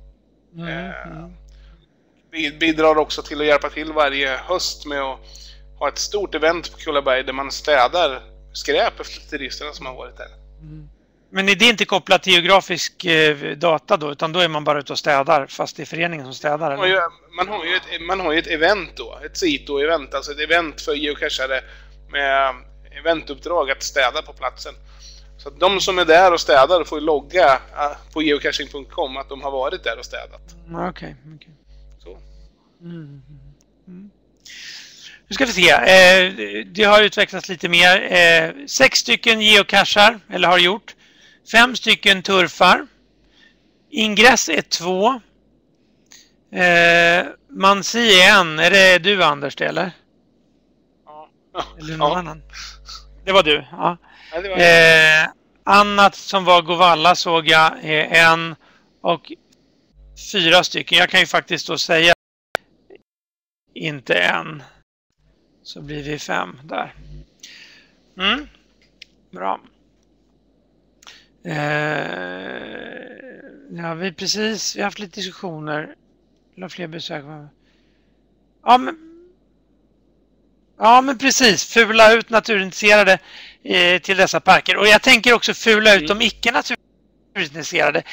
Bidrar också till att hjälpa till varje höst med att ha ett stort event på Kullaberg där man städar skräp efter turisterna som har varit där. Men är det inte kopplat till geografisk data då, utan då är man bara ute och städar fast det är föreningen som städar? Eller? Man har ju ett event då, ett CITO-event, alltså ett event för geocachare med eventuppdrag att städa på platsen. Så att de som är där och städar får logga på geocaching.com att de har varit där och städat. Okej. Så. Nu ska vi se. Det har utvecklats lite mer. 6 stycken geocachar, eller har gjort. 5 stycken turfar. Ingress är 2. Mansi är 1. Är det du, Anders, det, eller? Ja. Eller någon annan? Det var du, ja. Ja, det var annat som var Govalla såg jag är 1 och 4 stycken. Jag kan ju faktiskt då säga inte 1. Så blir vi 5 där. Bra. Ja, vi har haft lite diskussioner. Eller fler besök. Ja, men precis. Fula ut naturintresserade till dessa parker. Och jag tänker också fula ut de icke-naturintresserade.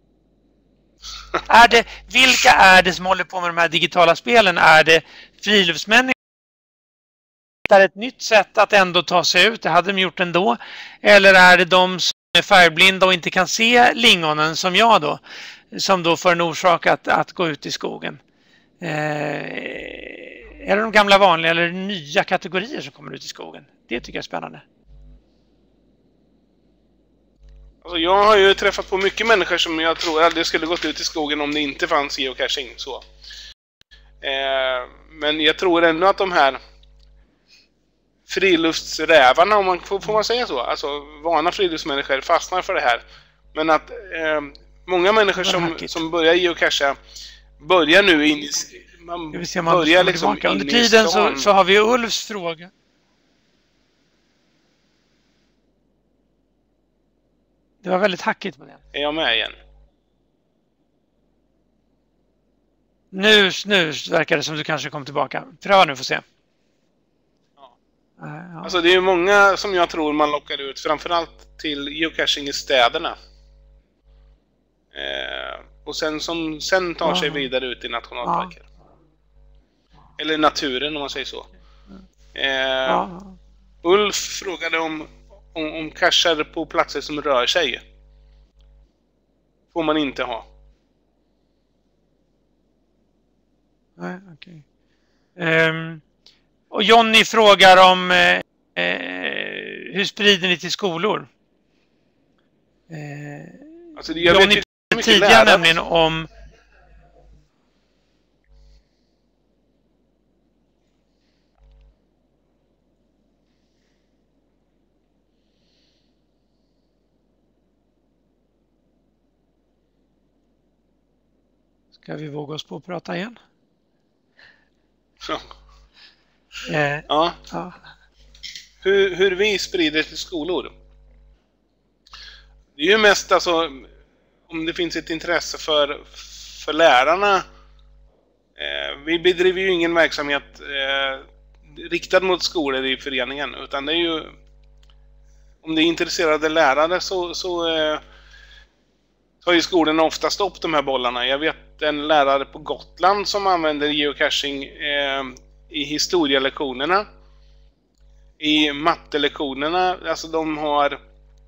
Vilka är det som håller på med de här digitala spelen? Är det friluftsmänniskor? Är det ett nytt sätt att ändå ta sig ut? Det hade de gjort ändå. Eller är det de som är färgblinda och inte kan se lingonen som jag då? Som då får en orsak att gå ut i skogen. Är det de gamla vanliga eller nya kategorier som kommer ut i skogen? Det tycker jag är spännande. Alltså jag har ju träffat på mycket människor som jag tror aldrig skulle gått ut i skogen om det inte fanns geocaching. Så. Men jag tror ändå att de här friluftsrävarna, om man får man säga så, alltså vana friluftsmänniskor fastnar för det här. Men att många människor som börjar geocacha börjar nu in i... Man börjar liksom in under tiden så har vi Ulfs fråga. Det var väldigt hackigt på den. Är jag med igen? Nu verkar det som du kanske kom tillbaka. Pröva nu, får se. Ja. Ja. Alltså det är ju många som jag tror man lockar ut, framförallt till geocaching i städerna. Och sen tar sig vidare ut i nationalparker. Eller naturen, om man säger så. Ulf frågade om cacher på platser som rör sig. Får man inte ha. Nej, okej. Och Johnny frågar om hur sprider ni till skolor? Alltså jag Johnny vet tidigare nämligen om... Ska vi våga oss på att prata igen? Ja. Hur vi sprider till skolor. Det är ju mest alltså om det finns ett intresse för lärarna. Vi bedriver ju ingen verksamhet riktad mot skolor i föreningen, utan det är ju om det är intresserade lärare så tar ju skolorna oftast upp de här bollarna. Jag vet en lärare på Gotland som använder geocaching i historielektionerna, i mattelektionerna. Alltså de har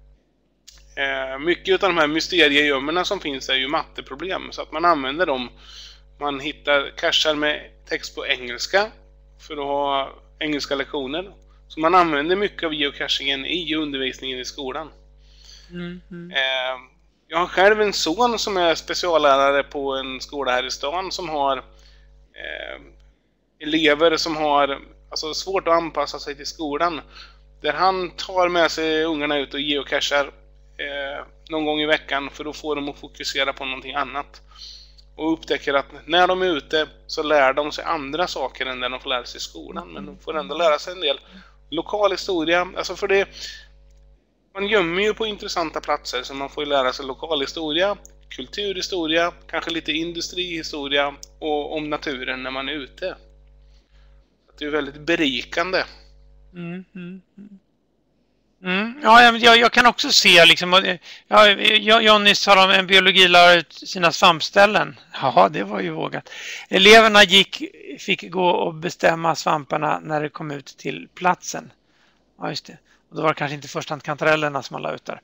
mycket av de här mysteriegömmorna som finns är ju matteproblem, så att man använder dem. Man hittar cacher med text på engelska för att ha engelska lektioner. Så man använder mycket av geocachingen i undervisningen i skolan. Jag har själv en son som är speciallärare på en skola här i stan som har elever som har alltså svårt att anpassa sig till skolan. Där han tar med sig ungarna ut och geocachar någon gång i veckan för att få dem att fokusera på någonting annat. Och upptäcker att när de är ute så lär de sig andra saker än det de får lära sig i skolan. Men de får ändå lära sig en del lokal historia. Alltså för det, man gömmer ju på intressanta platser, så man får ju lära sig lokal historia, kulturhistoria, kanske lite industrihistoria och om naturen när man är ute. Det är väldigt berikande. Ja, jag kan också se liksom, Johnny sa om en biologilärare sina svampställen. Ja, det var ju vågat. Eleverna fick gå och bestämma svamparna när det kom ut till platsen. Ja, just det. Och då var det kanske inte förstahandskantarellerna som man la ut där.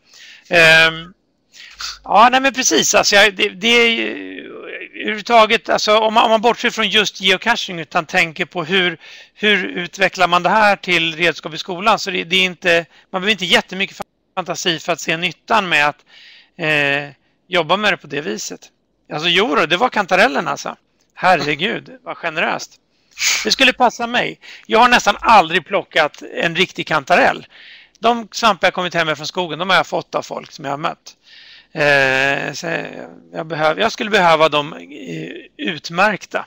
Ja, nej men precis. Alltså, det är ju överhuvudtaget, alltså, om man bortser från just geocaching utan tänker på hur utvecklar man det här till redskap i skolan, så det är inte, man behöver inte jättemycket fantasi för att se nyttan med att jobba med det på det viset. Alltså det var kantarellerna alltså. Herregud, vad generöst. Det skulle passa mig. Jag har nästan aldrig plockat en riktig kantarell. De svampar jag kommit hem med från skogen, de har jag fått av folk som jag har mött. Så jag skulle behöva dem utmärkta.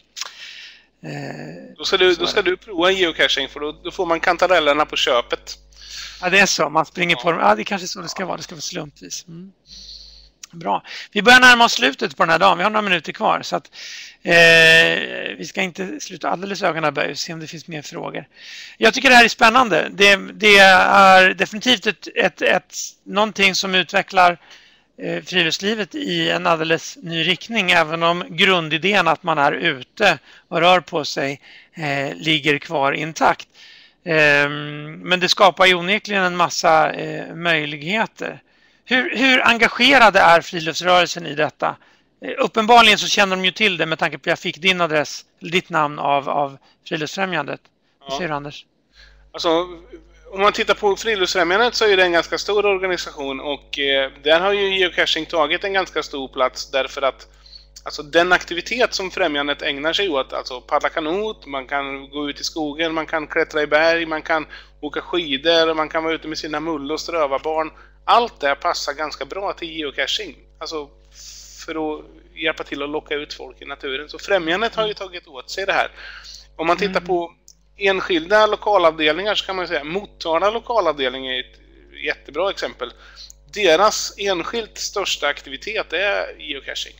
Då ska du prova geocaching, för då får man kantarellerna på köpet. Ja, det är så. Man springer på dem. Ja, det är kanske så det ska vara. Det ska vara slumpvis. Bra. Vi börjar närma oss slutet på den här dagen. Vi har några minuter kvar. Så att, vi ska inte sluta alldeles ögonen och se om det finns mer frågor. Jag tycker det här är spännande. Det är definitivt någonting som utvecklar friluftslivet i en alldeles ny riktning, även om grundidén att man är ute och rör på sig ligger kvar intakt. Men det skapar ju onekligen en massa möjligheter. Hur engagerade är friluftsrörelsen i detta? Uppenbarligen så känner de ju till det med tanke på att jag fick din adress, ditt namn av Friluftsfrämjandet. Hur säger du, Anders? Alltså, om man tittar på Friluftsfrämjandet så är det en ganska stor organisation, och där har ju geocaching tagit en ganska stor plats, därför att alltså, den aktivitet som främjandet ägnar sig åt, alltså paddla kanot, man kan gå ut i skogen, man kan klättra i berg, man kan åka skidor, man kan vara ute med sina mull- och strövarbarn. Allt det passar ganska bra till geocaching. Alltså för att hjälpa till att locka ut folk i naturen. Så Främjandet har ju tagit åt sig det här. Om man tittar på enskilda lokalavdelningar så kan man säga Motala lokalavdelning är ett jättebra exempel. Deras enskilt största aktivitet är geocaching.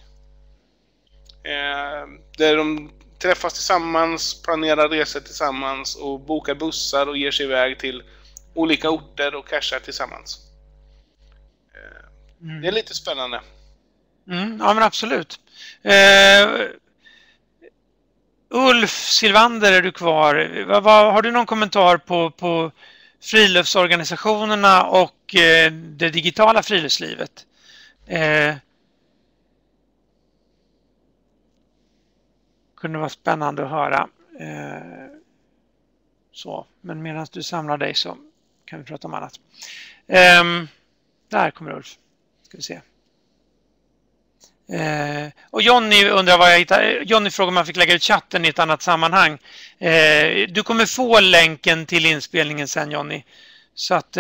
Där de träffas tillsammans, planerar resor tillsammans och bokar bussar och ger sig iväg till olika orter och cachar tillsammans. Det är lite spännande. Ja, men absolut. Ulf Silvander, är du kvar? Har du någon kommentar på friluftsorganisationerna och det digitala friluftslivet? Kunde vara spännande att höra. Så, men medan du samlar dig så kan vi prata om annat. Där kommer Ulf. Ska vi se. Och Jonny undrar vad jag hittar. Jonny frågar om man fick lägga ut chatten i ett annat sammanhang. Du kommer få länken till inspelningen sen, Jonny. Så att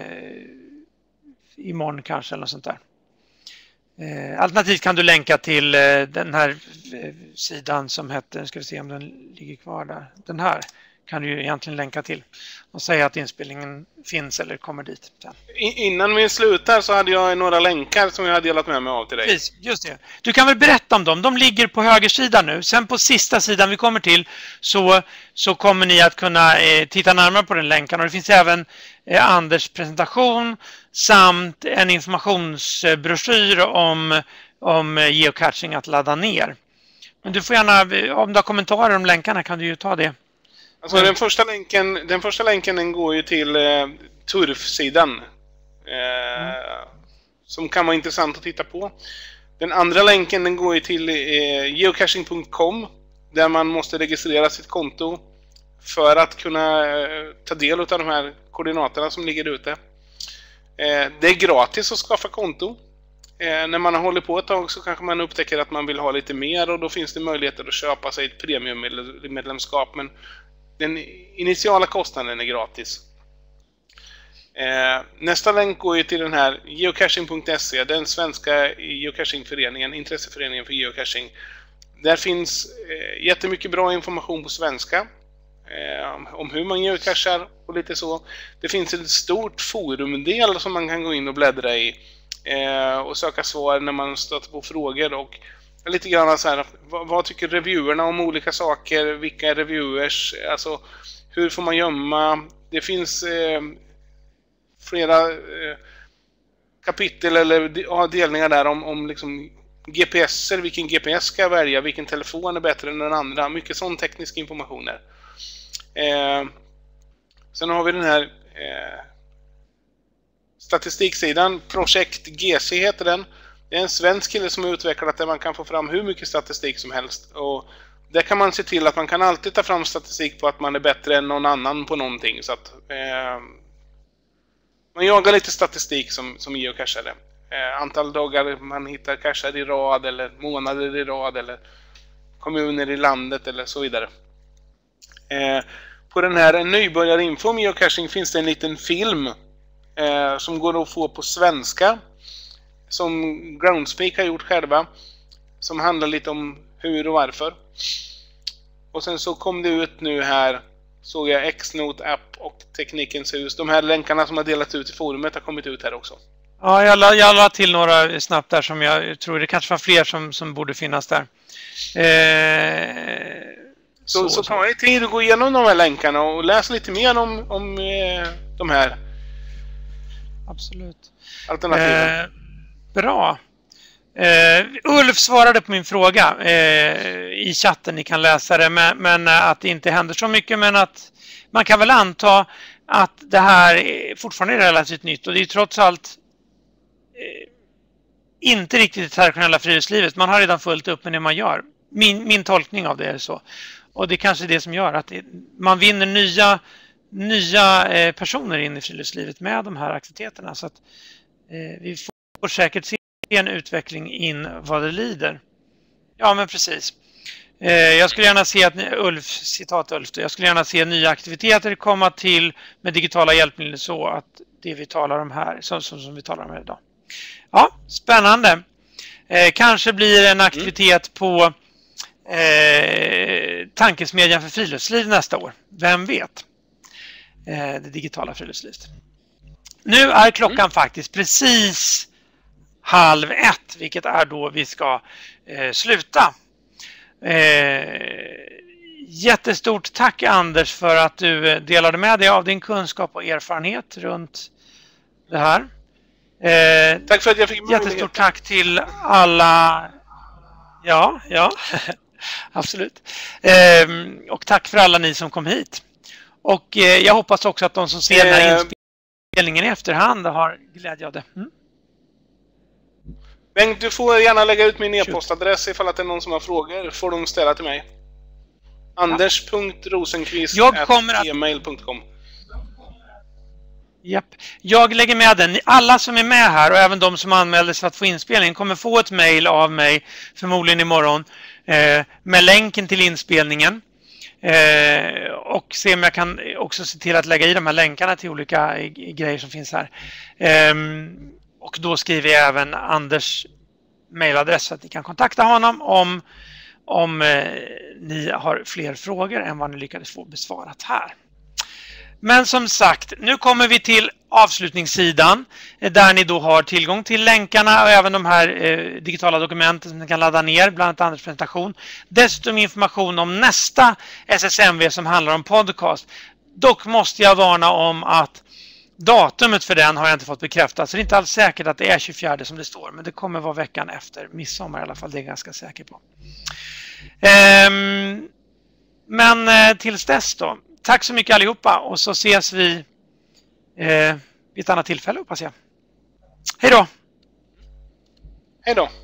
imorgon kanske eller något sånt där. Alternativt kan du länka till den här sidan som heter, ska vi se om den ligger kvar där. Den här kan du ju egentligen länka till och säga att inspelningen finns eller kommer dit sen. Innan vi slutar så hade jag några länkar som jag hade delat med mig av till dig. Precis, just det. Du kan väl berätta om dem. De ligger på högersidan nu. Sen på sista sidan vi kommer till så kommer ni att kunna titta närmare på den länken. Och det finns även Anders presentation samt en informationsbroschyr om geocaching att ladda ner. Men du får gärna, om du har kommentarer om länkarna kan du ju ta det. Alltså den första länken den går ju till Turf-sidan. Som kan vara intressant att titta på. Den andra länken den går ju till geocaching.com där man måste registrera sitt konto för att kunna ta del av de här koordinaterna som ligger ute. Det är gratis att skaffa konto. När man har hållit på ett tag så kanske man upptäcker att man vill ha lite mer och då finns det möjligheter att köpa sig ett premiummedlemskap, men den initiala kostnaden är gratis. Nästa länk går ju till den här geocaching.se, den svenska geocachingföreningen, intresseföreningen för geocaching. Där finns jättemycket bra information på svenska om hur man geocachar och lite så. Det finns ett stort forumdel som man kan gå in och bläddra i och söka svar när man stöter på frågor och lite grann så här, vad tycker reviewerna om olika saker, vilka är reviewers, alltså hur får man gömma. Det finns flera kapitel eller delningar där om liksom GPSer, vilken GPS ska jag välja, vilken telefon är bättre än den andra, mycket sån teknisk information där. Sen har vi den här statistiksidan, Projekt GC heter den. Det är en svensk kille som har utvecklat där man kan få fram hur mycket statistik som helst. Och där kan man se till att man kan alltid ta fram statistik på att man är bättre än någon annan på någonting. Så att man jagar lite statistik som geocachare. Antal dagar man hittar cacher i rad eller månader i rad eller kommuner i landet eller så vidare. På den här nybörjarinfo om geocaching finns det en liten film som går att få på svenska som Groundspeak har gjort själva, som handlar lite om hur och varför. Och sen så kom det ut nu här, såg jag Xnote app och Teknikens hus. De här länkarna som har delats ut i forumet har kommit ut här också. Ja, jag la till några snabbt där som jag tror det kanske var fler som borde finnas där. Så ta er tid att gå igenom de här länkarna och läs lite mer om de här. Absolut. Alternativen. Bra. Ulf svarade på min fråga i chatten, ni kan läsa det, men att det inte händer så mycket, men att man kan väl anta att det här fortfarande är relativt nytt och det är trots allt inte riktigt det traditionella friluftslivet. Man har redan fullt upp med det man gör. Min tolkning av det är så. Och det är kanske det som gör att man vinner nya personer in i friluftslivet med de här aktiviteterna. Så att vi får säkert se en utveckling in vad det lider. Ja, men precis. Jag skulle gärna se att Ulf, citat Ulf, jag skulle gärna se nya aktiviteter komma till med digitala hjälpmedel så att det vi talar om här, som vi talar om här idag. Ja, spännande. Kanske blir en aktivitet på tankesmedjan för friluftsliv nästa år. Vem vet? Det digitala friluftslivet. Nu är klockan faktiskt precis 12:30, vilket är då vi ska sluta. Jättestort tack Anders för att du delade med dig av din kunskap och erfarenhet runt det här. Tack för att jag fick möjlighet. Jättestort tack till alla. Ja, absolut. Och tack för alla ni som kom hit. Och jag hoppas också att de som ser den här inspelningen i efterhand har glädje av det. Bengt, du får gärna lägga ut min e-postadress ifall att det är någon som har frågor. Får de ställa till mig. anders.rosenqvist@gmail.com. Japp. Jag lägger med den. Alla som är med här och även de som anmäldes för att få inspelningen kommer få ett mejl av mig förmodligen imorgon med länken till inspelningen. Och se om jag kan också se till att lägga i de här länkarna till olika grejer som finns här. Och då skriver jag även Anders mejladress så att ni kan kontakta honom om ni har fler frågor än vad ni lyckades få besvarat här. Men som sagt, nu kommer vi till avslutningssidan där ni då har tillgång till länkarna och även de här digitala dokumenten som ni kan ladda ner, bland annat Anders presentation. Dessutom information om nästa SSMV som handlar om podcast. Dock måste jag varna om att datumet för den har jag inte fått bekräftat, så det är inte alls säkert att det är 24 som det står, men det kommer vara veckan efter midsommar i alla fall, det är jag ganska säker på. Men tills dess då, tack så mycket allihopa och så ses vi vid ett annat tillfälle hoppas jag. Hej då! Hej då!